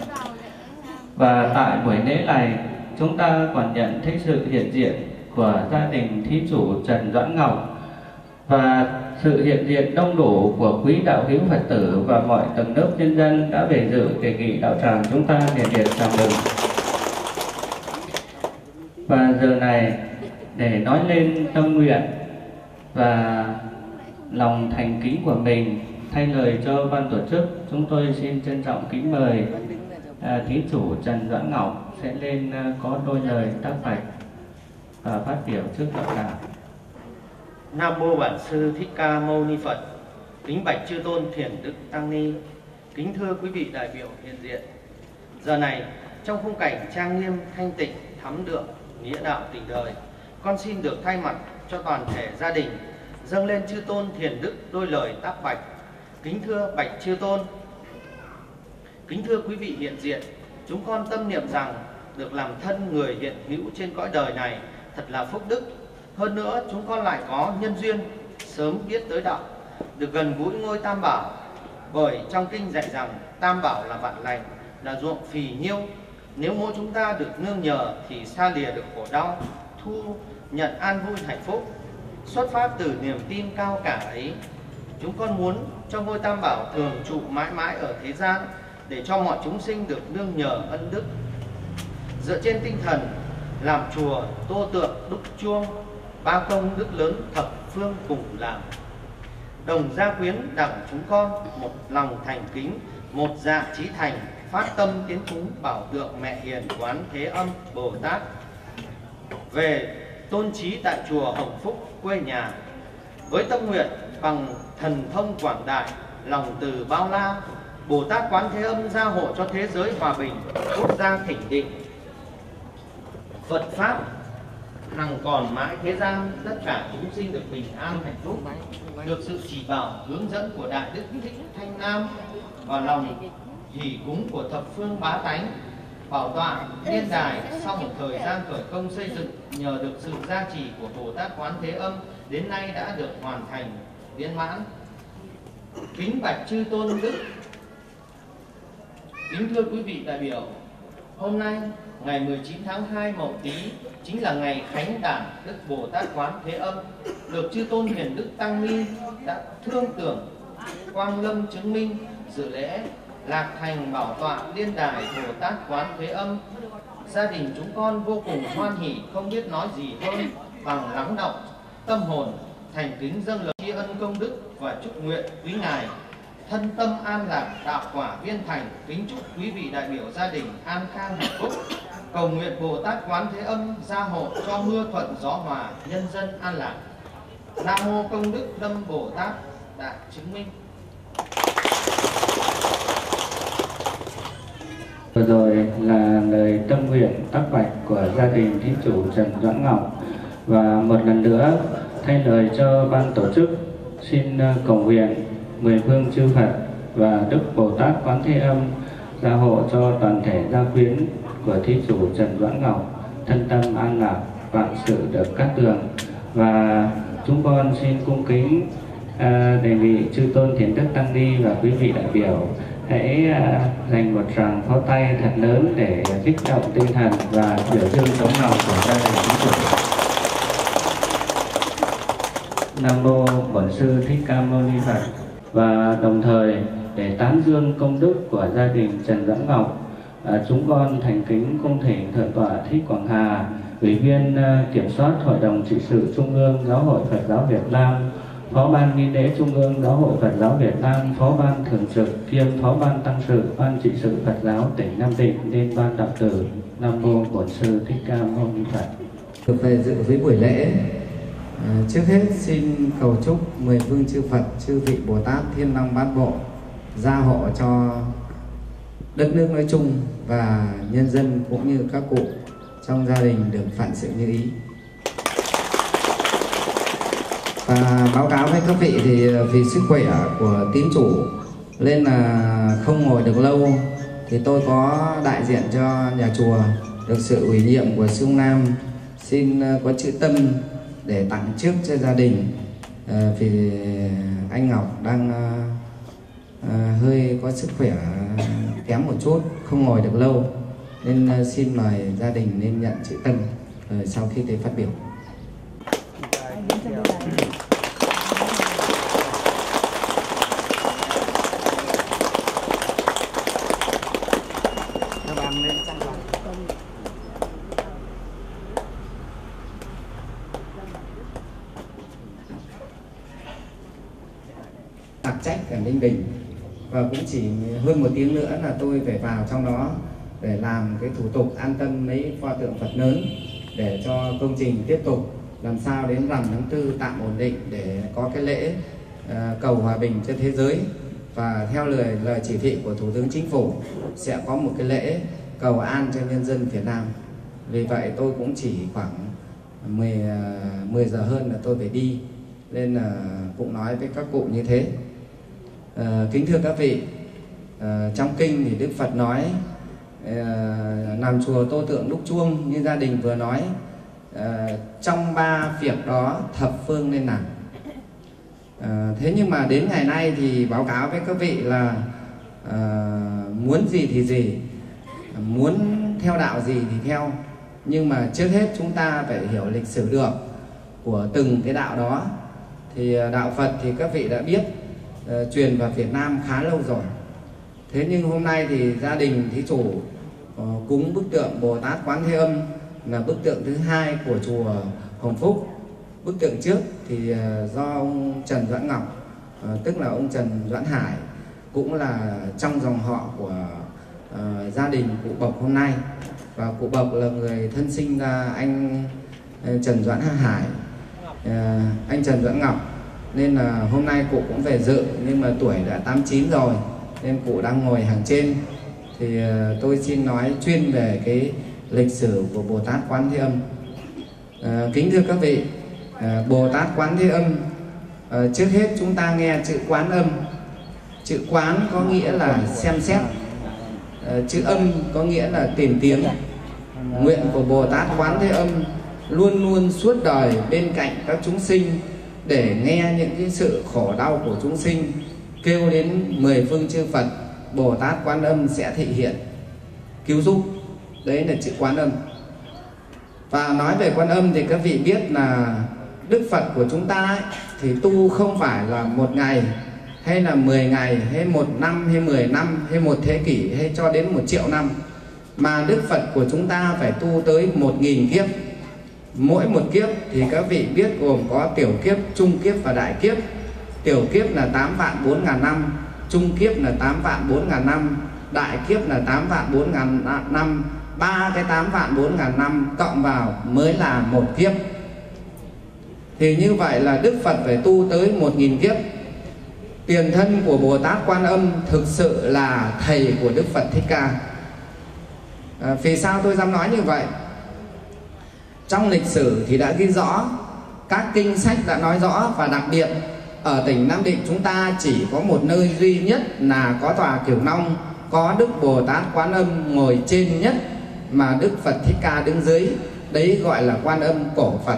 Và tại buổi lễ này, chúng ta còn nhận thấy sự hiện diện của gia đình thí chủ Trần Doãn Ngọc và sự hiện diện đông đủ của quý đạo hữu Phật tử và mọi tầng lớp nhân dân đã về dự, đề nghị đạo tràng chúng ta nhiệt liệt chào mừng. Và giờ này, để nói lên tâm nguyện và lòng thành kính của mình, thay lời cho ban tổ chức, chúng tôi xin trân trọng kính mời thí chủ Trần Doãn Ngọc sẽ lên có đôi lời tác bạch và phát biểu trước đạo tràng. Nam mô Bản Sư Thích Ca Mâu Ni Phật. Kính bạch chư tôn Thiền Đức Tăng Ni, kính thưa quý vị đại biểu hiện diện. Giờ này, trong khung cảnh trang nghiêm thanh tịnh, thắm đượm nghĩa đạo tình đời, con xin được thay mặt cho toàn thể gia đình dâng lên chư tôn Thiền Đức đôi lời tác bạch. Kính thưa bạch chư tôn, kính thưa quý vị hiện diện, chúng con tâm niệm rằng được làm thân người hiện hữu trên cõi đời này thật là phúc đức. Hơn nữa, chúng con lại có nhân duyên sớm biết tới đạo, được gần gũi ngôi Tam Bảo. Bởi trong kinh dạy rằng Tam Bảo là vạn lành, là ruộng phì nhiêu. Nếu mỗi chúng ta được nương nhờ thì xa lìa được khổ đau, thu nhận an vui hạnh phúc. Xuất phát từ niềm tin cao cả ấy, chúng con muốn cho ngôi Tam Bảo thường trụ mãi mãi ở thế gian, để cho mọi chúng sinh được nương nhờ ân đức. Dựa trên tinh thần làm chùa, tô tượng, đúc chuông, ba công đức lớn thập phương cùng làm. Đồng gia quyến đặng chúng con một lòng thành kính, một dạ chí thành, phát tâm tiến cúng bảo tượng Mẹ Hiền Quán Thế Âm Bồ Tát. Về tôn trí tại chùa Hồng Phúc quê nhà, với tâm nguyện bằng thần thông quảng đại, lòng từ bao la, Bồ Tát Quán Thế Âm gia hộ cho thế giới hòa bình, quốc gia thịnh định, Phật pháp hằng còn mãi thế gian, tất cả chúng sinh được bình an hạnh phúc, được sự chỉ bảo hướng dẫn của Đại Đức Thích Thanh Nam và lòng hỷ cúng của thập phương bá tánh. Bảo tọa Liên Đài sau một thời gian khởi công xây dựng, nhờ được sự gia trì của Bồ Tát Quán Thế Âm, đến nay đã được hoàn thành viên mãn. Kính bạch chư tôn đức, kính thưa quý vị đại biểu, hôm nay ngày 19 tháng 2 Mậu Tý chính là ngày khánh đản Đức Bồ Tát Quán Thế Âm, được chư tôn Hiền Đức Tăng Ni đã thương tưởng quang lâm chứng minh. Dự lễ Lạc Thành Bảo tọa Liên Đài Bồ Tát Quán Thế Âm, gia đình chúng con vô cùng hoan hỷ, không biết nói gì hơn bằng lắng động tâm hồn, thành kính dâng lời tri ân công đức và chúc nguyện quý ngài thân tâm an lạc, đạo quả viên thành. Kính chúc quý vị đại biểu gia đình an khang hạnh phúc. Cầu nguyện Bồ Tát Quán Thế Âm gia hộ cho mưa thuận gió hòa, nhân dân an lạc. Nam mô Công đức Lâm Bồ Tát Đại Chứng Minh. Vừa rồi là lời tâm nguyện tác bạch của gia đình thí chủ Trần Doãn Ngọc, và một lần nữa thay lời cho ban tổ chức xin cầu nguyện mười phương chư Phật và Đức Bồ Tát Quán Thế Âm gia hộ cho toàn thể gia quyến của thí chủ Trần Doãn Ngọc thân tâm an lạc, vạn sự được cát tường. Và chúng con xin cung kính đề nghị chư tôn Thiền Đức Tăng Ni và quý vị đại biểu hãy dành một tràng pháo tay thật lớn để kích động tinh thần và biểu dương tấm lòng của gia đình thí chủ. Nam mô Bổn Sư Thích Ca Mâu Ni Phật. Và đồng thời để tán dương công đức của gia đình Trần Doãn Ngọc, chúng con thành kính cung thỉnh Thượng tọa Thích Quảng Hà, Ủy viên Kiểm soát Hội đồng Trị sự Trung ương Giáo hội Phật giáo Việt Nam, Phó ban Nghi lễ Trung ương Giáo hội Phật giáo Việt Nam, Phó ban Thường trực kiêm Phó ban Tăng sự Ban Trị sự Phật giáo tỉnh Nam Định lên ban đạo tử. Nam mô Bổn Sư Thích Ca Mâu Ni Phật. Được về dự với buổi lễ, trước hết xin cầu chúc mười phương chư Phật, chư vị Bồ Tát Thiên Long Bát Bộ gia hộ cho đất nước nói chung và nhân dân cũng như các cụ trong gia đình được vạn sự như ý. Và báo cáo với các vị thì vì sức khỏe của tín chủ nên là không ngồi được lâu, thì tôi có đại diện cho nhà chùa được sự ủy nhiệm của sư Nam xin có chữ tâm để tặng trước cho gia đình, vì anh Ngọc đang hơi có sức khỏe kém một chút, không ngồi được lâu, nên xin mời gia đình nên nhận chữ tâm sau khi thầy phát biểu. Đặc trách ở Ninh Bình, và cũng chỉ hơn một tiếng nữa là tôi phải vào trong đó để làm cái thủ tục an tâm lấy pho tượng Phật lớn để cho công trình tiếp tục làm sao đến rằm tháng 4 tạm ổn định để có cái lễ cầu hòa bình cho thế giới. Và theo lời chỉ thị của Thủ tướng Chính phủ sẽ có một cái lễ cầu an cho nhân dân Việt Nam. Vì vậy tôi cũng chỉ khoảng 10 giờ hơn là tôi phải đi, nên là cũng nói với các cụ như thế. Kính thưa các vị, trong kinh thì Đức Phật nói làm chùa tô tượng đúc chuông, như gia đình vừa nói, trong 3 việc đó thập phương nên làm. Thế nhưng mà đến ngày nay thì báo cáo với các vị là muốn gì thì gì, muốn theo đạo gì thì theo, nhưng mà trước hết chúng ta phải hiểu lịch sử được của từng cái đạo đó. Thì đạo Phật thì các vị đã biết truyền vào Việt Nam khá lâu rồi. Thế nhưng hôm nay thì gia đình thí chủ cúng bức tượng Bồ Tát Quán Thế Âm là bức tượng thứ 2 của chùa Hồng Phúc. Bức tượng trước thì do ông Trần Doãn Ngọc, tức là ông Trần Doãn Hải, cũng là trong dòng họ của gia đình cụ Bộc hôm nay. Và cụ Bộc là người thân sinh ra anh Trần Doãn Hải, anh Trần Doãn Ngọc, nên là hôm nay cụ cũng về dự, nhưng mà tuổi đã 89 rồi nên cụ đang ngồi hàng trên. Thì tôi xin nói chuyên về cái lịch sử của Bồ Tát Quán Thế Âm. Kính thưa các vị, Bồ Tát Quán Thế Âm, trước hết chúng ta nghe chữ quán âm. Chữ quán có nghĩa là xem xét, chữ âm có nghĩa là tìm tiếng. Nguyện của Bồ Tát Quán Thế Âm luôn luôn suốt đời bên cạnh các chúng sinh để nghe những cái sự khổ đau của chúng sinh, kêu đến 10 phương chư Phật, Bồ Tát Quán Âm sẽ thị hiện cứu giúp. Đấy là chữ quán âm. Và nói về Quan Âm thì các vị biết là Đức Phật của chúng ta ấy, thì tu không phải là một ngày hay là 10 ngày hay 1 năm hay 10 năm hay 1 thế kỷ hay cho đến 1 triệu năm, mà Đức Phật của chúng ta phải tu tới 1000 kiếp. Mỗi một kiếp thì các vị biết gồm có tiểu kiếp, trung kiếp và đại kiếp. Tiểu kiếp là 8 vạn 4 ngàn năm, trung kiếp là 8 vạn 4 ngàn năm, đại kiếp là 8 vạn 4 ngàn năm, 3 cái 8 vạn 4 ngàn năm cộng vào mới là 1 kiếp. Thì như vậy là Đức Phật phải tu tới 1000 kiếp. Tiền thân của Bồ Tát Quan Âm thực sự là thầy của Đức Phật Thích Ca. Vì sao tôi dám nói như vậy? Trong lịch sử thì đã ghi rõ, các kinh sách đã nói rõ, và đặc biệt ở tỉnh Nam Định chúng ta chỉ có một nơi duy nhất là có tòa Kiểu Long, có Đức Bồ Tát Quan Âm ngồi trên nhất mà Đức Phật Thích Ca đứng dưới. Đấy gọi là Quan Âm cổ Phật,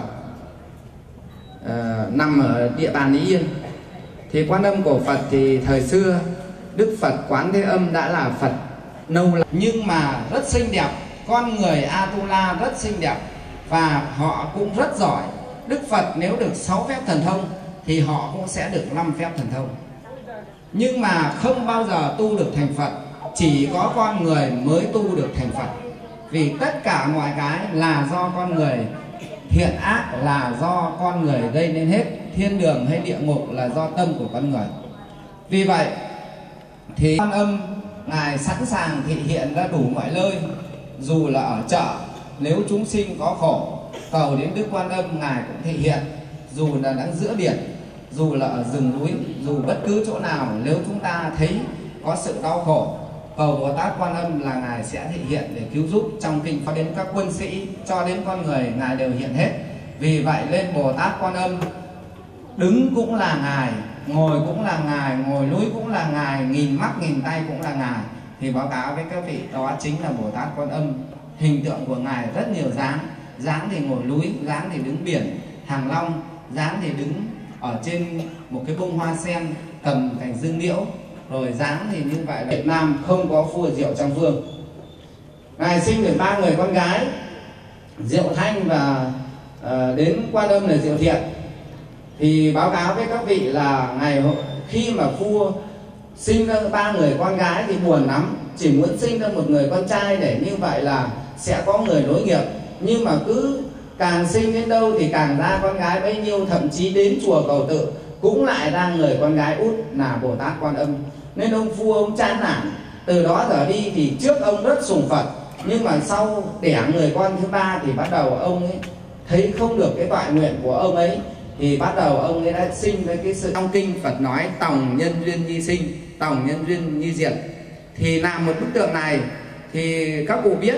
nằm ở địa bàn Ý Yên. Thì Quan Âm cổ Phật thì thời xưa Đức Phật Quán Thế Âm đã là Phật lâu lắm, nhưng mà rất xinh đẹp, con người Atula rất xinh đẹp và họ cũng rất giỏi. Đức Phật nếu được 6 phép thần thông thì họ cũng sẽ được 5 phép thần thông, nhưng mà không bao giờ tu được thành Phật. Chỉ có con người mới tu được thành Phật, vì tất cả mọi cái là do con người, thiện ác là do con người gây nên hết, thiên đường hay địa ngục là do tâm của con người. Vì vậy thì Quan Âm Ngài sẵn sàng thị hiện ra đủ mọi nơi, dù là ở chợ, nếu chúng sinh có khổ cầu đến Đức Quan Âm Ngài cũng thị hiện, dù là đang giữa biển, dù là ở rừng núi, dù bất cứ chỗ nào, nếu chúng ta thấy có sự đau khổ cầu Bồ Tát Quan Âm là Ngài sẽ thị hiện để cứu giúp. Trong kinh cho đến các quân sĩ cho đến con người Ngài đều hiện hết. Vì vậy lên Bồ Tát Quan Âm, đứng cũng là Ngài, ngồi cũng là Ngài, ngồi núi cũng là Ngài, nghìn mắt nghìn tay cũng là Ngài. Thì báo cáo với các vị, đó chính là Bồ Tát Quan Âm. Hình tượng của Ngài rất nhiều dáng, dáng thì ngồi núi, dáng thì đứng biển Hàng Long, dáng thì đứng ở trên một cái bông hoa sen cầm cành dương liễu, rồi dáng thì như vậy. Việt Nam không có vua Diệu Trang Vương. Ngài sinh được 3 người con gái, Diệu Thanh và đến Quan Âm là Diệu Thiện. Thì báo cáo với các vị là ngày khi mà vua sinh ra 3 người con gái thì buồn lắm, chỉ muốn sinh ra một người con trai để như vậy là sẽ có người nối nghiệp. Nhưng mà cứ càng sinh đến đâu thì càng ra con gái bấy nhiêu, thậm chí đến chùa Cầu Tự cũng lại ra người con gái út là Bồ Tát Quan Âm. Nên ông vua ông chán nản. Từ đó trở đi thì trước ông rất sùng Phật, nhưng mà sau đẻ người con thứ 3 thì bắt đầu ông ấy thấy không được cái toại nguyện của ông ấy, thì bắt đầu ông ấy đã sinh với cái sự. Trong kinh Phật nói tòng nhân duyên nhi sinh, tòng nhân duyên nhi diệt. Thì làm một bức tượng này thì các cụ biết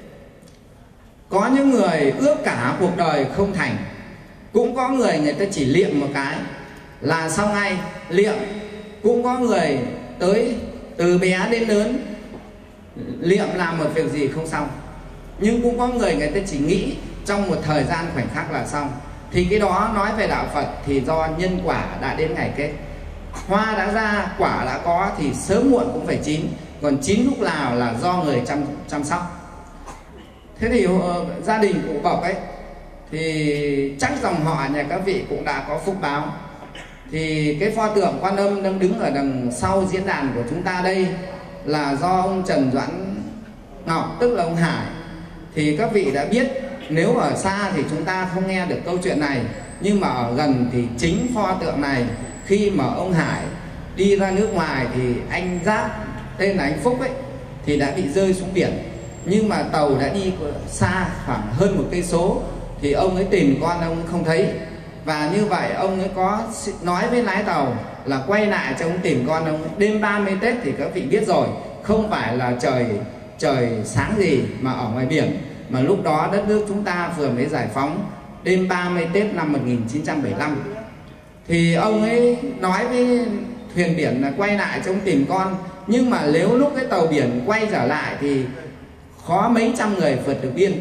có những người ước cả cuộc đời không thành, cũng có người ta chỉ liệm một cái là xong ngay liệm, cũng có người tới từ bé đến lớn liệm làm một việc gì không xong, nhưng cũng có người ta chỉ nghĩ trong một thời gian khoảnh khắc là xong. Thì cái đó nói về đạo Phật thì do nhân quả đã đến ngày kết, hoa đã ra, quả đã có thì sớm muộn cũng phải chín, còn chín lúc nào là do người chăm sóc. Thế thì gia đình cụ Bộc ấy thì chắc dòng họ nhà các vị cũng đã có phúc báo. Thì cái pho tượng Quan Âm đang đứng ở đằng sau diễn đàn của chúng ta đây là do ông Trần Doãn Ngọc, tức là ông Hải. Thì các vị đã biết, nếu ở xa thì chúng ta không nghe được câu chuyện này, nhưng mà ở gần thì chính pho tượng này khi mà ông Hải đi ra nước ngoài thì anh Giáp, tên là anh Phúc ấy, thì đã bị rơi xuống biển. Nhưng mà tàu đã đi xa khoảng hơn 1 cây số thì ông ấy tìm con ông không thấy. Và như vậy ông ấy có nói với lái tàu là quay lại cho ông tìm con ông ấy. Đêm 30 Tết thì các vị biết rồi, không phải là trời sáng gì mà ở ngoài biển, mà lúc đó đất nước chúng ta vừa mới giải phóng, đêm 30 Tết năm 1975. Thì ông ấy nói với thuyền biển là quay lại cho ông tìm con. Nhưng mà nếu lúc cái tàu biển quay trở lại thì khó mấy trăm người vượt được biên.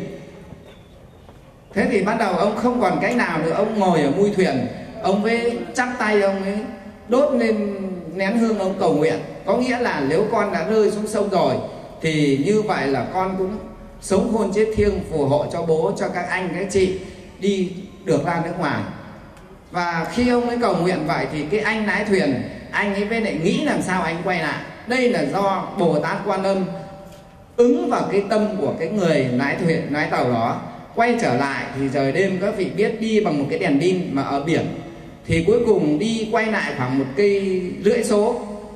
Thế thì bắt đầu ông không còn cách nào nữa, ông ngồi ở mui thuyền, ông với chắp tay, ông ấy đốt lên nén hương, ông cầu nguyện. Có nghĩa là nếu con đã rơi xuống sông rồi thì như vậy là con cũng sống khôn chết thiêng, phù hộ cho bố, cho các anh các chị đi được ra nước ngoài. Và khi ông ấy cầu nguyện vậy thì cái anh lái thuyền, anh ấy với lại nghĩ làm sao anh quay lại. Đây là do Bồ Tát Quan Âm ứng vào cái tâm của cái người lái thuyền, lái tàu đó. Quay trở lại thì trời đêm các vị biết đi bằng một cái đèn pin mà ở biển, thì cuối cùng đi quay lại khoảng 1,5 cây số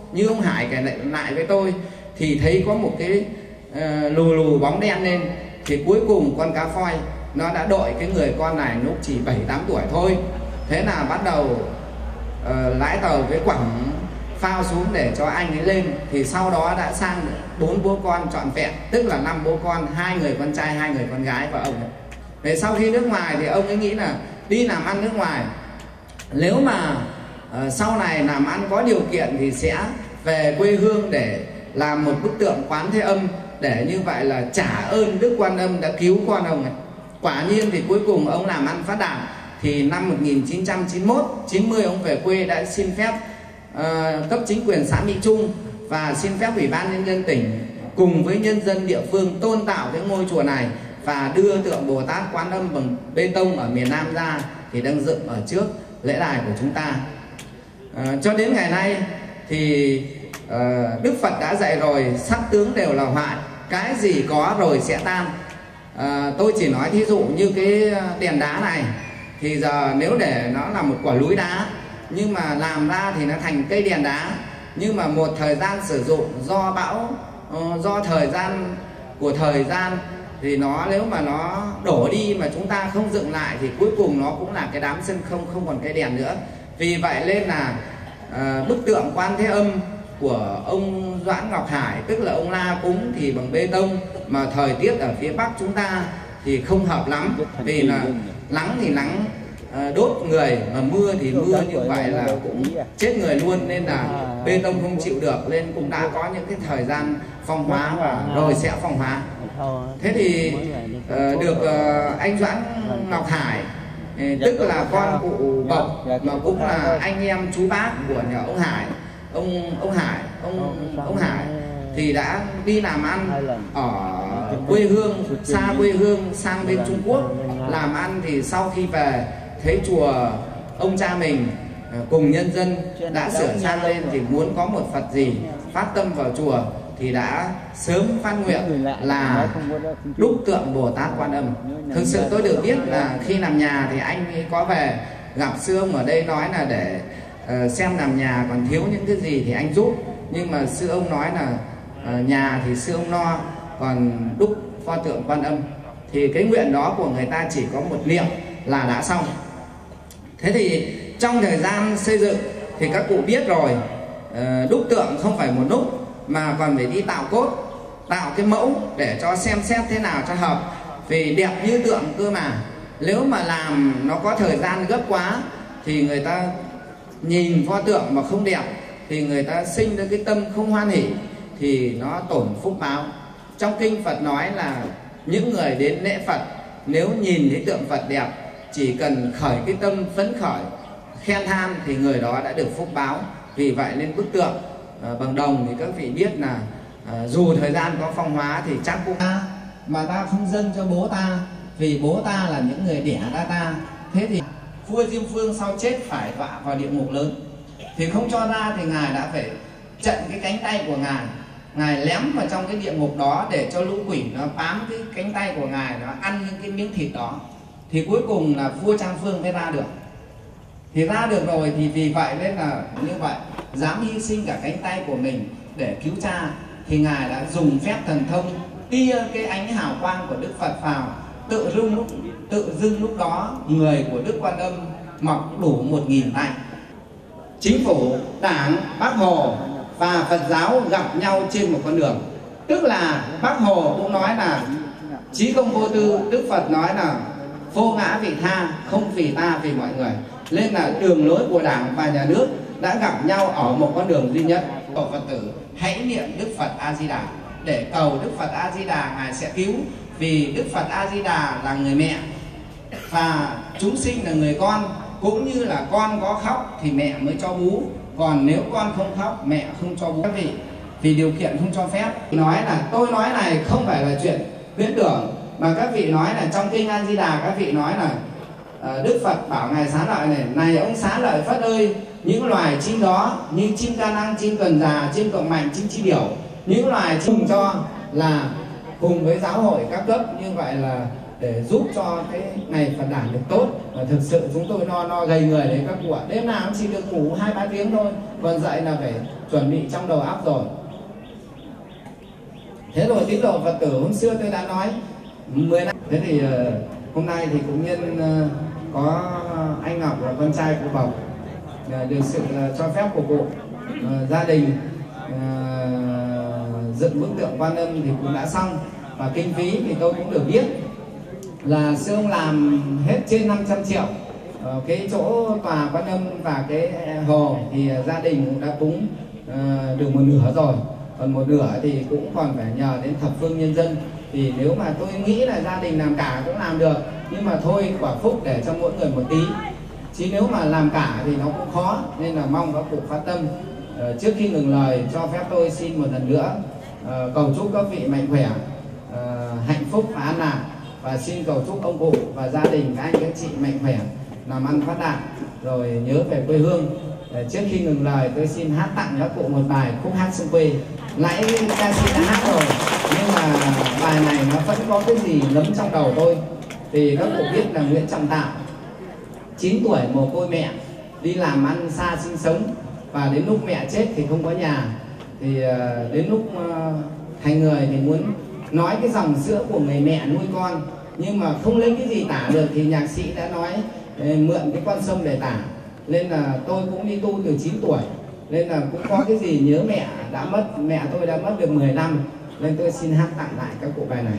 như ông Hải kể lại với tôi, thì thấy có một cái lù lù bóng đen lên, thì cuối cùng con cá phoi nó đã đội cái người con này lúc chỉ 7-8 tuổi thôi. Thế là bắt đầu lái tàu với quẳng phao xuống để cho anh ấy lên, thì sau đó đã sang 4 bố con trọn vẹn, tức là 5 bố con, 2 người con trai, 2 người con gái và ông ấy. Để sau khi nước ngoài thì ông ấy nghĩ là đi làm ăn nước ngoài, nếu mà sau này làm ăn có điều kiện thì sẽ về quê hương để làm một bức tượng Quán Thế Âm, để như vậy là trả ơn Đức Quan Âm đã cứu con ông ấy. Quả nhiên thì cuối cùng ông làm ăn phát đạt, thì năm 1991, 90 ông về quê đã xin phép cấp chính quyền xã Mỹ Trung và xin phép Ủy ban Nhân dân tỉnh cùng với nhân dân địa phương tôn tạo cái ngôi chùa này và đưa tượng Bồ Tát Quan Âm bằng bê tông ở miền Nam ra, thì đang dựng ở trước lễ đài của chúng ta. Cho đến ngày nay thì Đức Phật đã dạy rồi, sắc tướng đều là hoại, cái gì có rồi sẽ tan. Tôi chỉ nói thí dụ như cái đèn đá này, thì giờ nếu để nó là một quả núi đá, nhưng mà làm ra thì nó thành cây đèn đá, nhưng mà một thời gian sử dụng do bão, do thời gian của thời gian, thì nó nếu mà nó đổ đi mà chúng ta không dựng lại thì cuối cùng nó cũng là cái đám sân không, không còn cây đèn nữa. Vì vậy nên là bức tượng Quan Thế Âm của ông Doãn Ngọc Hải, tức là ông La cúng thì bằng bê tông, mà thời tiết ở phía Bắc chúng ta thì không hợp lắm, vì là nắng thì nắng đốt người, mà mưa thì mưa, như vậy là cũng chết người luôn, nên là bê tông không chịu được, nên cũng đã có những cái thời gian phong hóa và rồi sẽ phong hóa. Thế thì được anh Doãn Ngọc Hải, tức là con cụ Bộc, mà cũng là anh em chú bác của nhà ông Hải, ông Hải thì đã đi làm ăn ở quê hương, xa quê hương sang bên Trung Quốc làm ăn, thì sau khi về thấy chùa ông cha mình cùng nhân dân đã sửa sang lên, thì muốn có một Phật gì phát tâm vào chùa, thì đã sớm phát nguyện là đúc tượng Bồ Tát Quan Âm. Thực sự tôi được biết là khi làm nhà thì anh ấy có về gặp sư ông ở đây, nói là để xem làm nhà còn thiếu những cái gì thì anh giúp, nhưng mà sư ông nói là nhà thì sư ông lo, còn đúc pho tượng Quan Âm thì cái nguyện đó của người ta chỉ có một niệm là đã xong. Thế thì trong thời gian xây dựng thì các cụ biết rồi, đúc tượng không phải một lúc mà còn phải đi tạo cốt, tạo cái mẫu để cho xem xét thế nào cho hợp, vì đẹp như tượng cơ mà. Nếu mà làm nó có thời gian gấp quá thì người ta nhìn pho tượng mà không đẹp, thì người ta sinh ra cái tâm không hoan hỷ, thì nó tổn phúc báo. Trong kinh Phật nói là những người đến lễ Phật nếu nhìn thấy tượng Phật đẹp, chỉ cần khởi cái tâm phấn khởi khen than thì người đó đã được phúc báo. Vì vậy nên bức tượng bằng đồng thì các vị biết là dù thời gian có phong hóa thì chắc cũng mà ta không dâng cho bố ta, vì bố ta là những người đẻ ra ta. Thế thì vua Diêm Phương sau chết phải đọa vào địa ngục lớn, thì không cho ra thì ngài đã phải chặn cái cánh tay của ngài lém vào trong cái địa ngục đó, để cho lũ quỷ nó bám cái cánh tay của ngài, nó ăn những cái miếng thịt đó, thì cuối cùng là vua Trang Phương mới ra được. Thì ra được rồi thì vì vậy nên là như vậy, dám hy sinh cả cánh tay của mình để cứu cha, thì ngài đã dùng phép thần thông tia cái ánh hào quang của Đức Phật vào, tự dưng lúc đó người của Đức Quan Âm mọc đủ 1000 tay. Chính phủ, Đảng, Bác Hồ và Phật giáo gặp nhau trên một con đường. Tức là Bác Hồ cũng nói là chí công vô tư, Đức Phật nói là vô ngã vị tha, không vì ta vì mọi người. Nên là đường lối của Đảng và nhà nước đã gặp nhau ở một con đường duy nhất. Tổ Phật tử hãy niệm Đức Phật A Di Đà để cầu Đức Phật A Di Đà ngài sẽ cứu, vì Đức Phật A Di Đà là người mẹ và chúng sinh là người con, cũng như là con có khóc thì mẹ mới cho bú, còn nếu con không khóc mẹ không cho bú. Các vị vì điều kiện không cho phép. Nói là tôi nói này không phải là chuyện huyễn tưởng, mà các vị nói là trong kinh A Di Đà các vị nói là Đức Phật bảo ngài Xá Lợi này ông Xá Lợi Phất ơi, những loài chim đó như chim ca năng, chim tuần già, chim cọng mạnh, chim chi điểu, những loài chim cho là cùng với giáo hội các cấp như vậy là để giúp cho cái ngày Phật đản được tốt. Và thực sự chúng tôi no gầy người đấy các cụ ạ. Đêm nào cũng chỉ được ngủ 2-3 tiếng thôi, còn dậy là phải chuẩn bị trong đầu óc rồi. Thế rồi tín đồ Phật tử hôm xưa tôi đã nói 10 năm. Thế thì hôm nay thì cũng nhân có anh Ngọc là con trai của Bộc, được sự cho phép của cụ, gia đình dựng bức tượng Quan Âm thì cũng đã xong. Và kinh phí thì tôi cũng được biết là sư ông làm hết trên 500 triệu. Cái chỗ tòa Quan Âm và cái hồ thì gia đình cũng đã cúng được một nửa rồi, còn một nửa thì cũng còn phải nhờ đến thập phương nhân dân. Thì nếu mà tôi nghĩ là gia đình làm cả cũng làm được, nhưng mà thôi quả phúc để cho mỗi người một tí, chứ nếu mà làm cả thì nó cũng khó. Nên là mong các cụ phát tâm. Trước khi ngừng lời cho phép tôi xin một lần nữa cầu chúc các vị mạnh khỏe, hạnh phúc và an lạc, và xin cầu chúc ông cụ và gia đình các anh các chị mạnh khỏe, làm ăn phát đạt, rồi nhớ về quê hương. Trước khi ngừng lời tôi xin hát tặng các cụ một bài khúc hát xung quê. Nãy ca sĩ đã hát rồi, nhưng mà bài này nó vẫn có cái gì lấm trong đầu tôi. Thì các cụ biết là Nguyễn Trọng Tạo 9 tuổi mồ côi mẹ, đi làm ăn xa sinh sống, và đến lúc mẹ chết thì không có nhà. Thì đến lúc thành người thì muốn nói cái dòng sữa của người mẹ nuôi con, nhưng mà không lấy cái gì tả được, thì nhạc sĩ đã nói mượn cái con sông để tả. Nên là tôi cũng đi tu từ 9 tuổi, nên là cũng có cái gì nhớ mẹ đã mất. Mẹ tôi đã mất được 10 năm, nên tôi xin hát tặng lại các cụ bài này.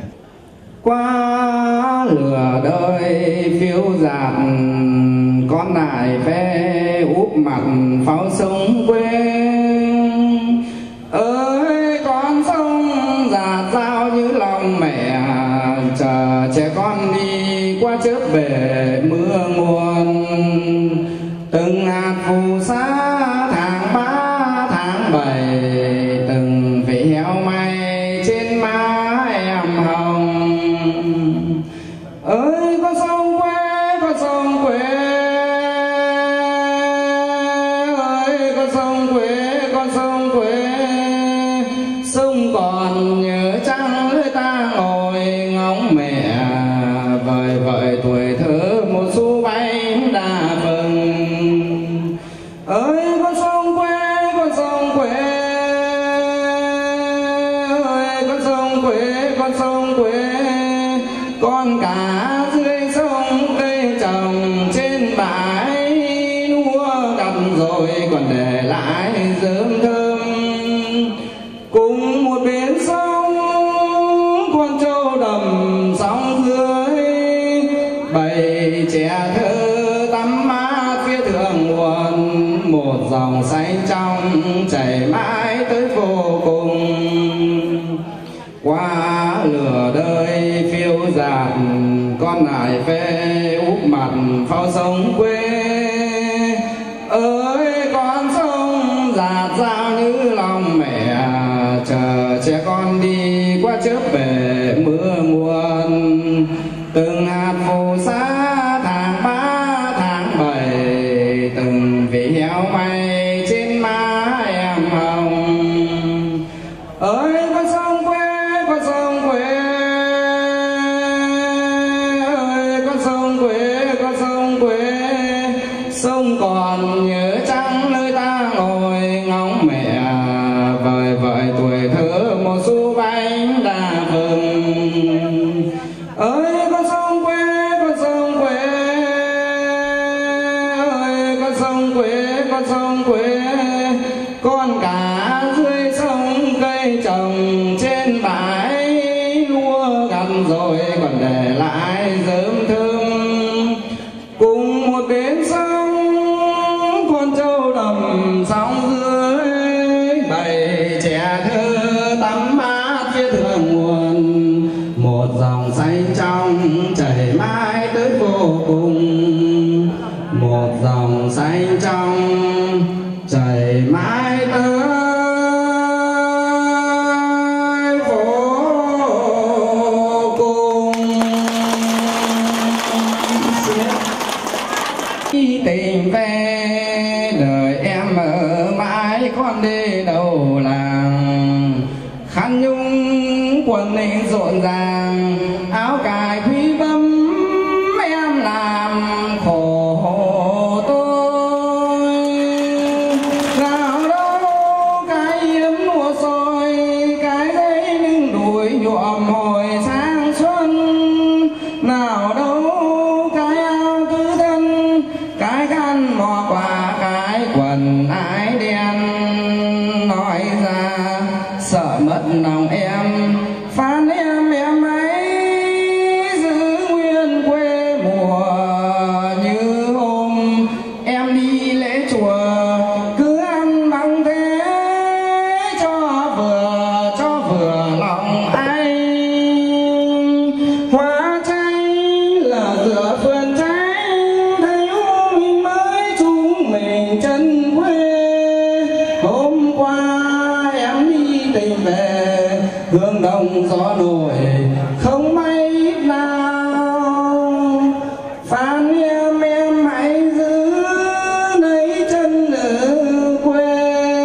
Qua lửa đời phiêu dạt, con lại phê úp mặt pháo sông quê. Ơi con sông dạt dao như lòng mẹ, chờ trẻ con đi qua chớp bể mưa nguồn. Từng hạt phù sa tháng 3 tháng 7, từng vị heo may trên má em hồng. Ơi con sông quê, con sông quê, ơi con sông quê, con sông quê. Sông còn nhớ chăng nơi ta ngồi ngóng mẹ, vời vợi tuổi thơ một xu bánh đa phần. Ơi con sông quê, con sông quê, ơi con sông quê, con sông quê. Con cá dưới sông cây trồng trên bãi, lúa gặt rồi còn để lại rơm thơm. Cùng một bên sông con trâu đầm sóng dưới, bầy trẻ thơ tắm mát phía thượng nguồn. Một dòng xanh trong chảy mãi tới vô cùng. Qua lửa đời phiêu dạt, con lại phê úp mặt pháo sông quê. Ơi con sông dạt dao như lòng mẹ, chờ trẻ con đi qua chớp bể mưa nguồn. Từng hạt phù sa tháng 3 tháng 7, từng vị heo may trên má em hồng. Ơi con sông quê, con sông quê, ơi con sông quê, con sông quê. Sông còn nhớ chăng nơi ta ngồi ngóng mẹ, vời vợi tuổi thơ một xu bánh đa vừng. Ơi con sông quê, con sông quê, ơi con sông quê, con sông quê. Con cá dưới sông cây trồng trên bãi, lúa gặt rồi còn để lại rơm thơm. Cùng một bên sông con trâu đầm sóng dưới, bầy trẻ thơ tắm mát phía thượng nguồn. Một dòng xanh trong chảy mãi tới vô cùng. Một dòng xanh trong chảy mãi tới vô cùng. Tình về đời em ở mãi, con đi đầu làng. Khăn nhung quần linh rộn ràng, áo cài quý bấm cái khăn mò quả cái quần ái đen, nói ra sợ mất lòng em, phán em ấy giữ nguyên quê mùa như hôm em đi lễ chùa, cứ ăn bằng thế cho vừa lòng anh. Hoa cháy là giữa vườn cháy, thấy mình mới chúng mình chân quê. Hôm qua em đi tìm về, hương đồng gió nổi không may ít nào. Phán em hãy giữ lấy chân ở quê.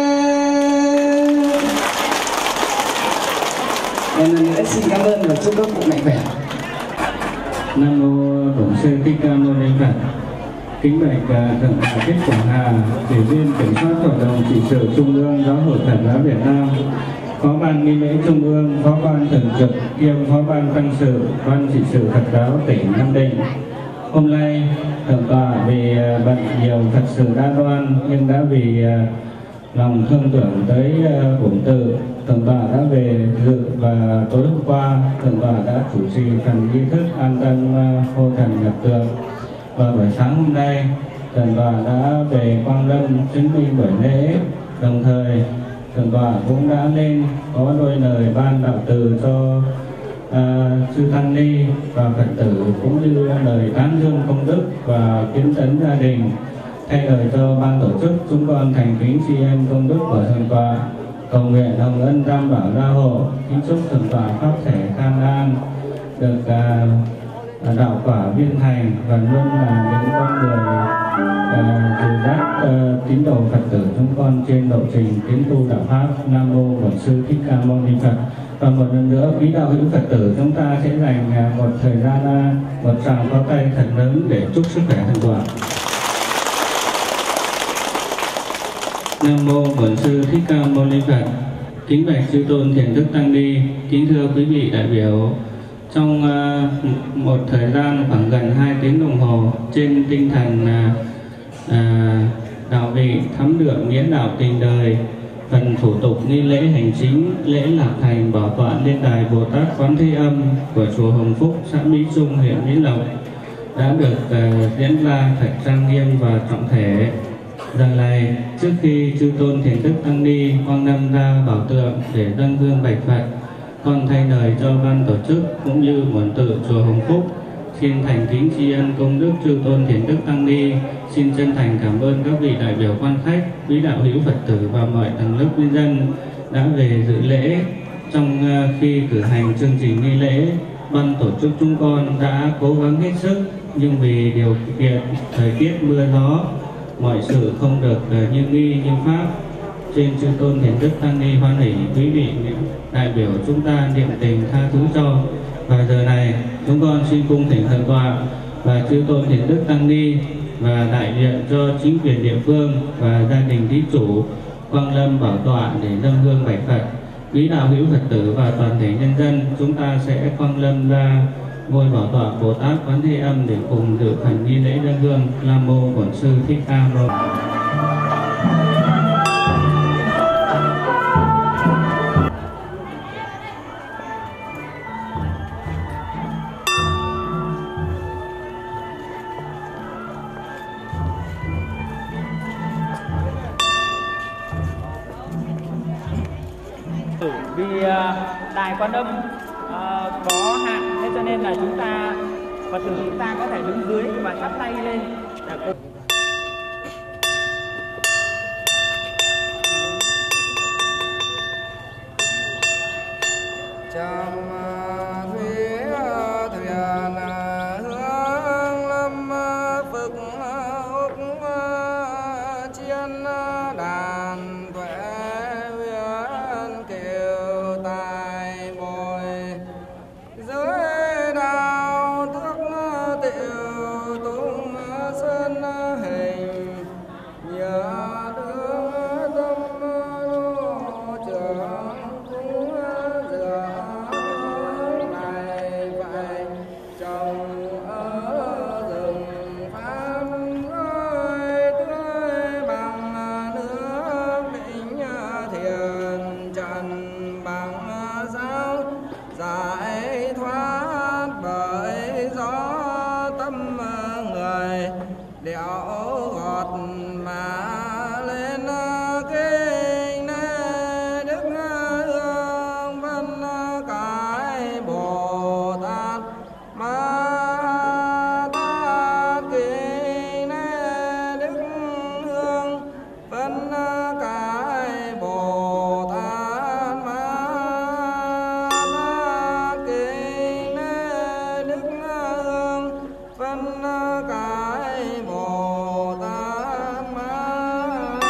Lần nữa xin cảm ơn và chúc các cụ mạnh khỏe. Nam mô Bổn Sư Thích Ca Mâu Ni Phật. Kính bạch Thượng tọa Thích Quảng Hà, Ủy viên Kiểm soát Hội đồng trị sự Trung ương Giáo hội Phật giáo Việt Nam, Phó ban nghi lễ Trung ương, Phó ban thường trực kiêm Phó ban tăng sự Ban trị sự Phật giáo tỉnh Nam Định. Hôm nay thượng tọa vì bận nhiều thật sự đa đoan, nhưng đã vì lòng thương tưởng tới bổn tự, thượng tọa đã về dự, và tối hôm qua thượng tọa đã chủ trì phần nghi thức an tân hô thần nhập tượng. Và buổi sáng hôm nay thượng tọa đã về Quang Lâm chứng minh buổi lễ, đồng thời thượng tọa cũng đã lên có đôi lời ban đạo từ cho sư tăng ni và Phật tử, cũng như lời tán dương công đức và kiến tấn gia đình. Thay lời cho ban tổ chức, chúng con thành kính tri ân công đức của thượng tọa, cầu nguyện hồng ân tam bảo gia hộ, kính chúc thượng tọa pháp thể khang an, được đạo quả viên thành và luôn là những con người dìu dắt tín đồ Phật tử chúng con trên lộ trình tiến tu đạo pháp. Nam mô Bổn Sư Thích Ca Mâu Ni Phật. Và một lần nữa, quý đạo hữu Phật tử, chúng ta sẽ dành một thời gian, một tràng pháo tay thật lớn để chúc sức khỏe thượng tọa. Nam mô Bổn Sư Thích Ca Mâu Ni Phật. Kính bạch chư tôn thiền đức tăng ni, kính thưa quý vị đại biểu, trong một thời gian khoảng gần 2 tiếng đồng hồ, trên tinh thần đạo vị thắm đượm nghĩa đạo tình đời, phần thủ tục nghi lễ hành chính, lễ lạc thành bảo tọa lên đài Bồ Tát Quán Thế Âm của chùa Hồng Phúc, xã Mỹ Trung, huyện Mỹ Lộc đã được diễn ra thật trang nghiêm và trọng thể. Giờ này, trước khi chư tôn thiền đức tăng ni quang lâm ra bảo tượng để dâng hương bạch Phật, con thay lời cho ban tổ chức cũng như bổn tự chùa Hồng Phúc xin thành kính tri ân công đức chư tôn thiền đức tăng ni, xin chân thành cảm ơn các vị đại biểu quan khách, quý đạo hữu Phật tử và mọi tầng lớp nhân dân đã về dự lễ. Trong khi cử hành chương trình nghi lễ, ban tổ chức chúng con đã cố gắng hết sức, nhưng vì điều kiện thời tiết mưa gió, mọi sự không được như nghi như pháp. Trên chư tôn thiền đức tăng ni hoan hỷ quý vị đại biểu chúng ta niệm tình tha thứ cho. Và giờ này chúng con xin cung thỉnh thượng tọa và chư tôn thiền đức tăng ni và đại diện cho chính quyền địa phương và gia đình thí chủ quang lâm bảo tọa để dâng hương bạch Phật. Quý đạo hữu Phật tử và toàn thể nhân dân, chúng ta sẽ quang lâm ra ngôi bảo tọa Bồ Tát Quán Thế Âm để cùng dự phần nghi lễ dâng hương. Nam mô Bổn Sư Thích Ca Mâu. Vì đài Quan Âm có hạn, thế cho nên là chúng ta Phật tử chúng ta có thể đứng dưới và chắp tay lên. điệu gọt mà lên kinh đức hương văn cái Bồ Tát Ma Tát kinh đức hương văn cái Bồ Tát Ma Tát kinh đức hương văn cái Bồ Tát Ma Tát.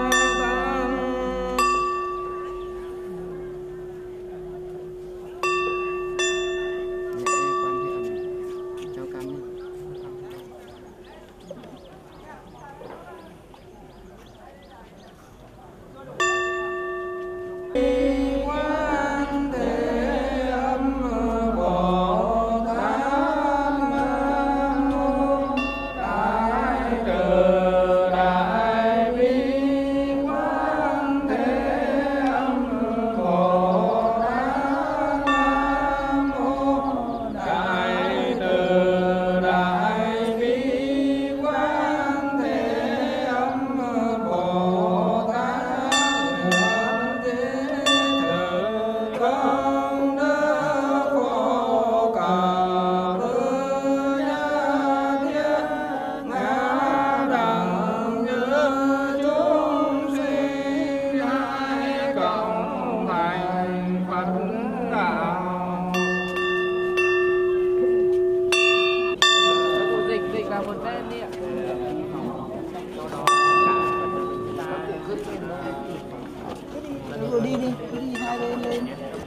Quan Thế Âm Bồ Tát Nam Mô Đại Từ Đại Bi. Quan Thế Âm Bồ Tát Nam Mô Đại Từ Đại Bi. Quan Thế Âm Bồ Tát Muôn Thế Thử Công Đức Phổ Cập Gia Thiết Ngã Đẳng Như chúng sinh lai cộng thành Phật đạo. Dịch vào một bên đi ạ. Cứ đi hai bên lên.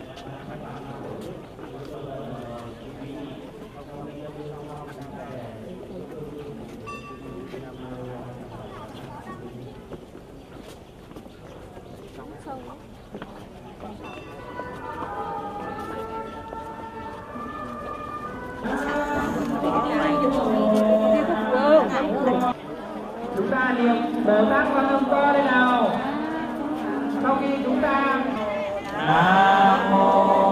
Chúng ta niệm Bồ Tát Quan Âm to lên nào. Sau khi chúng ta Nam Mô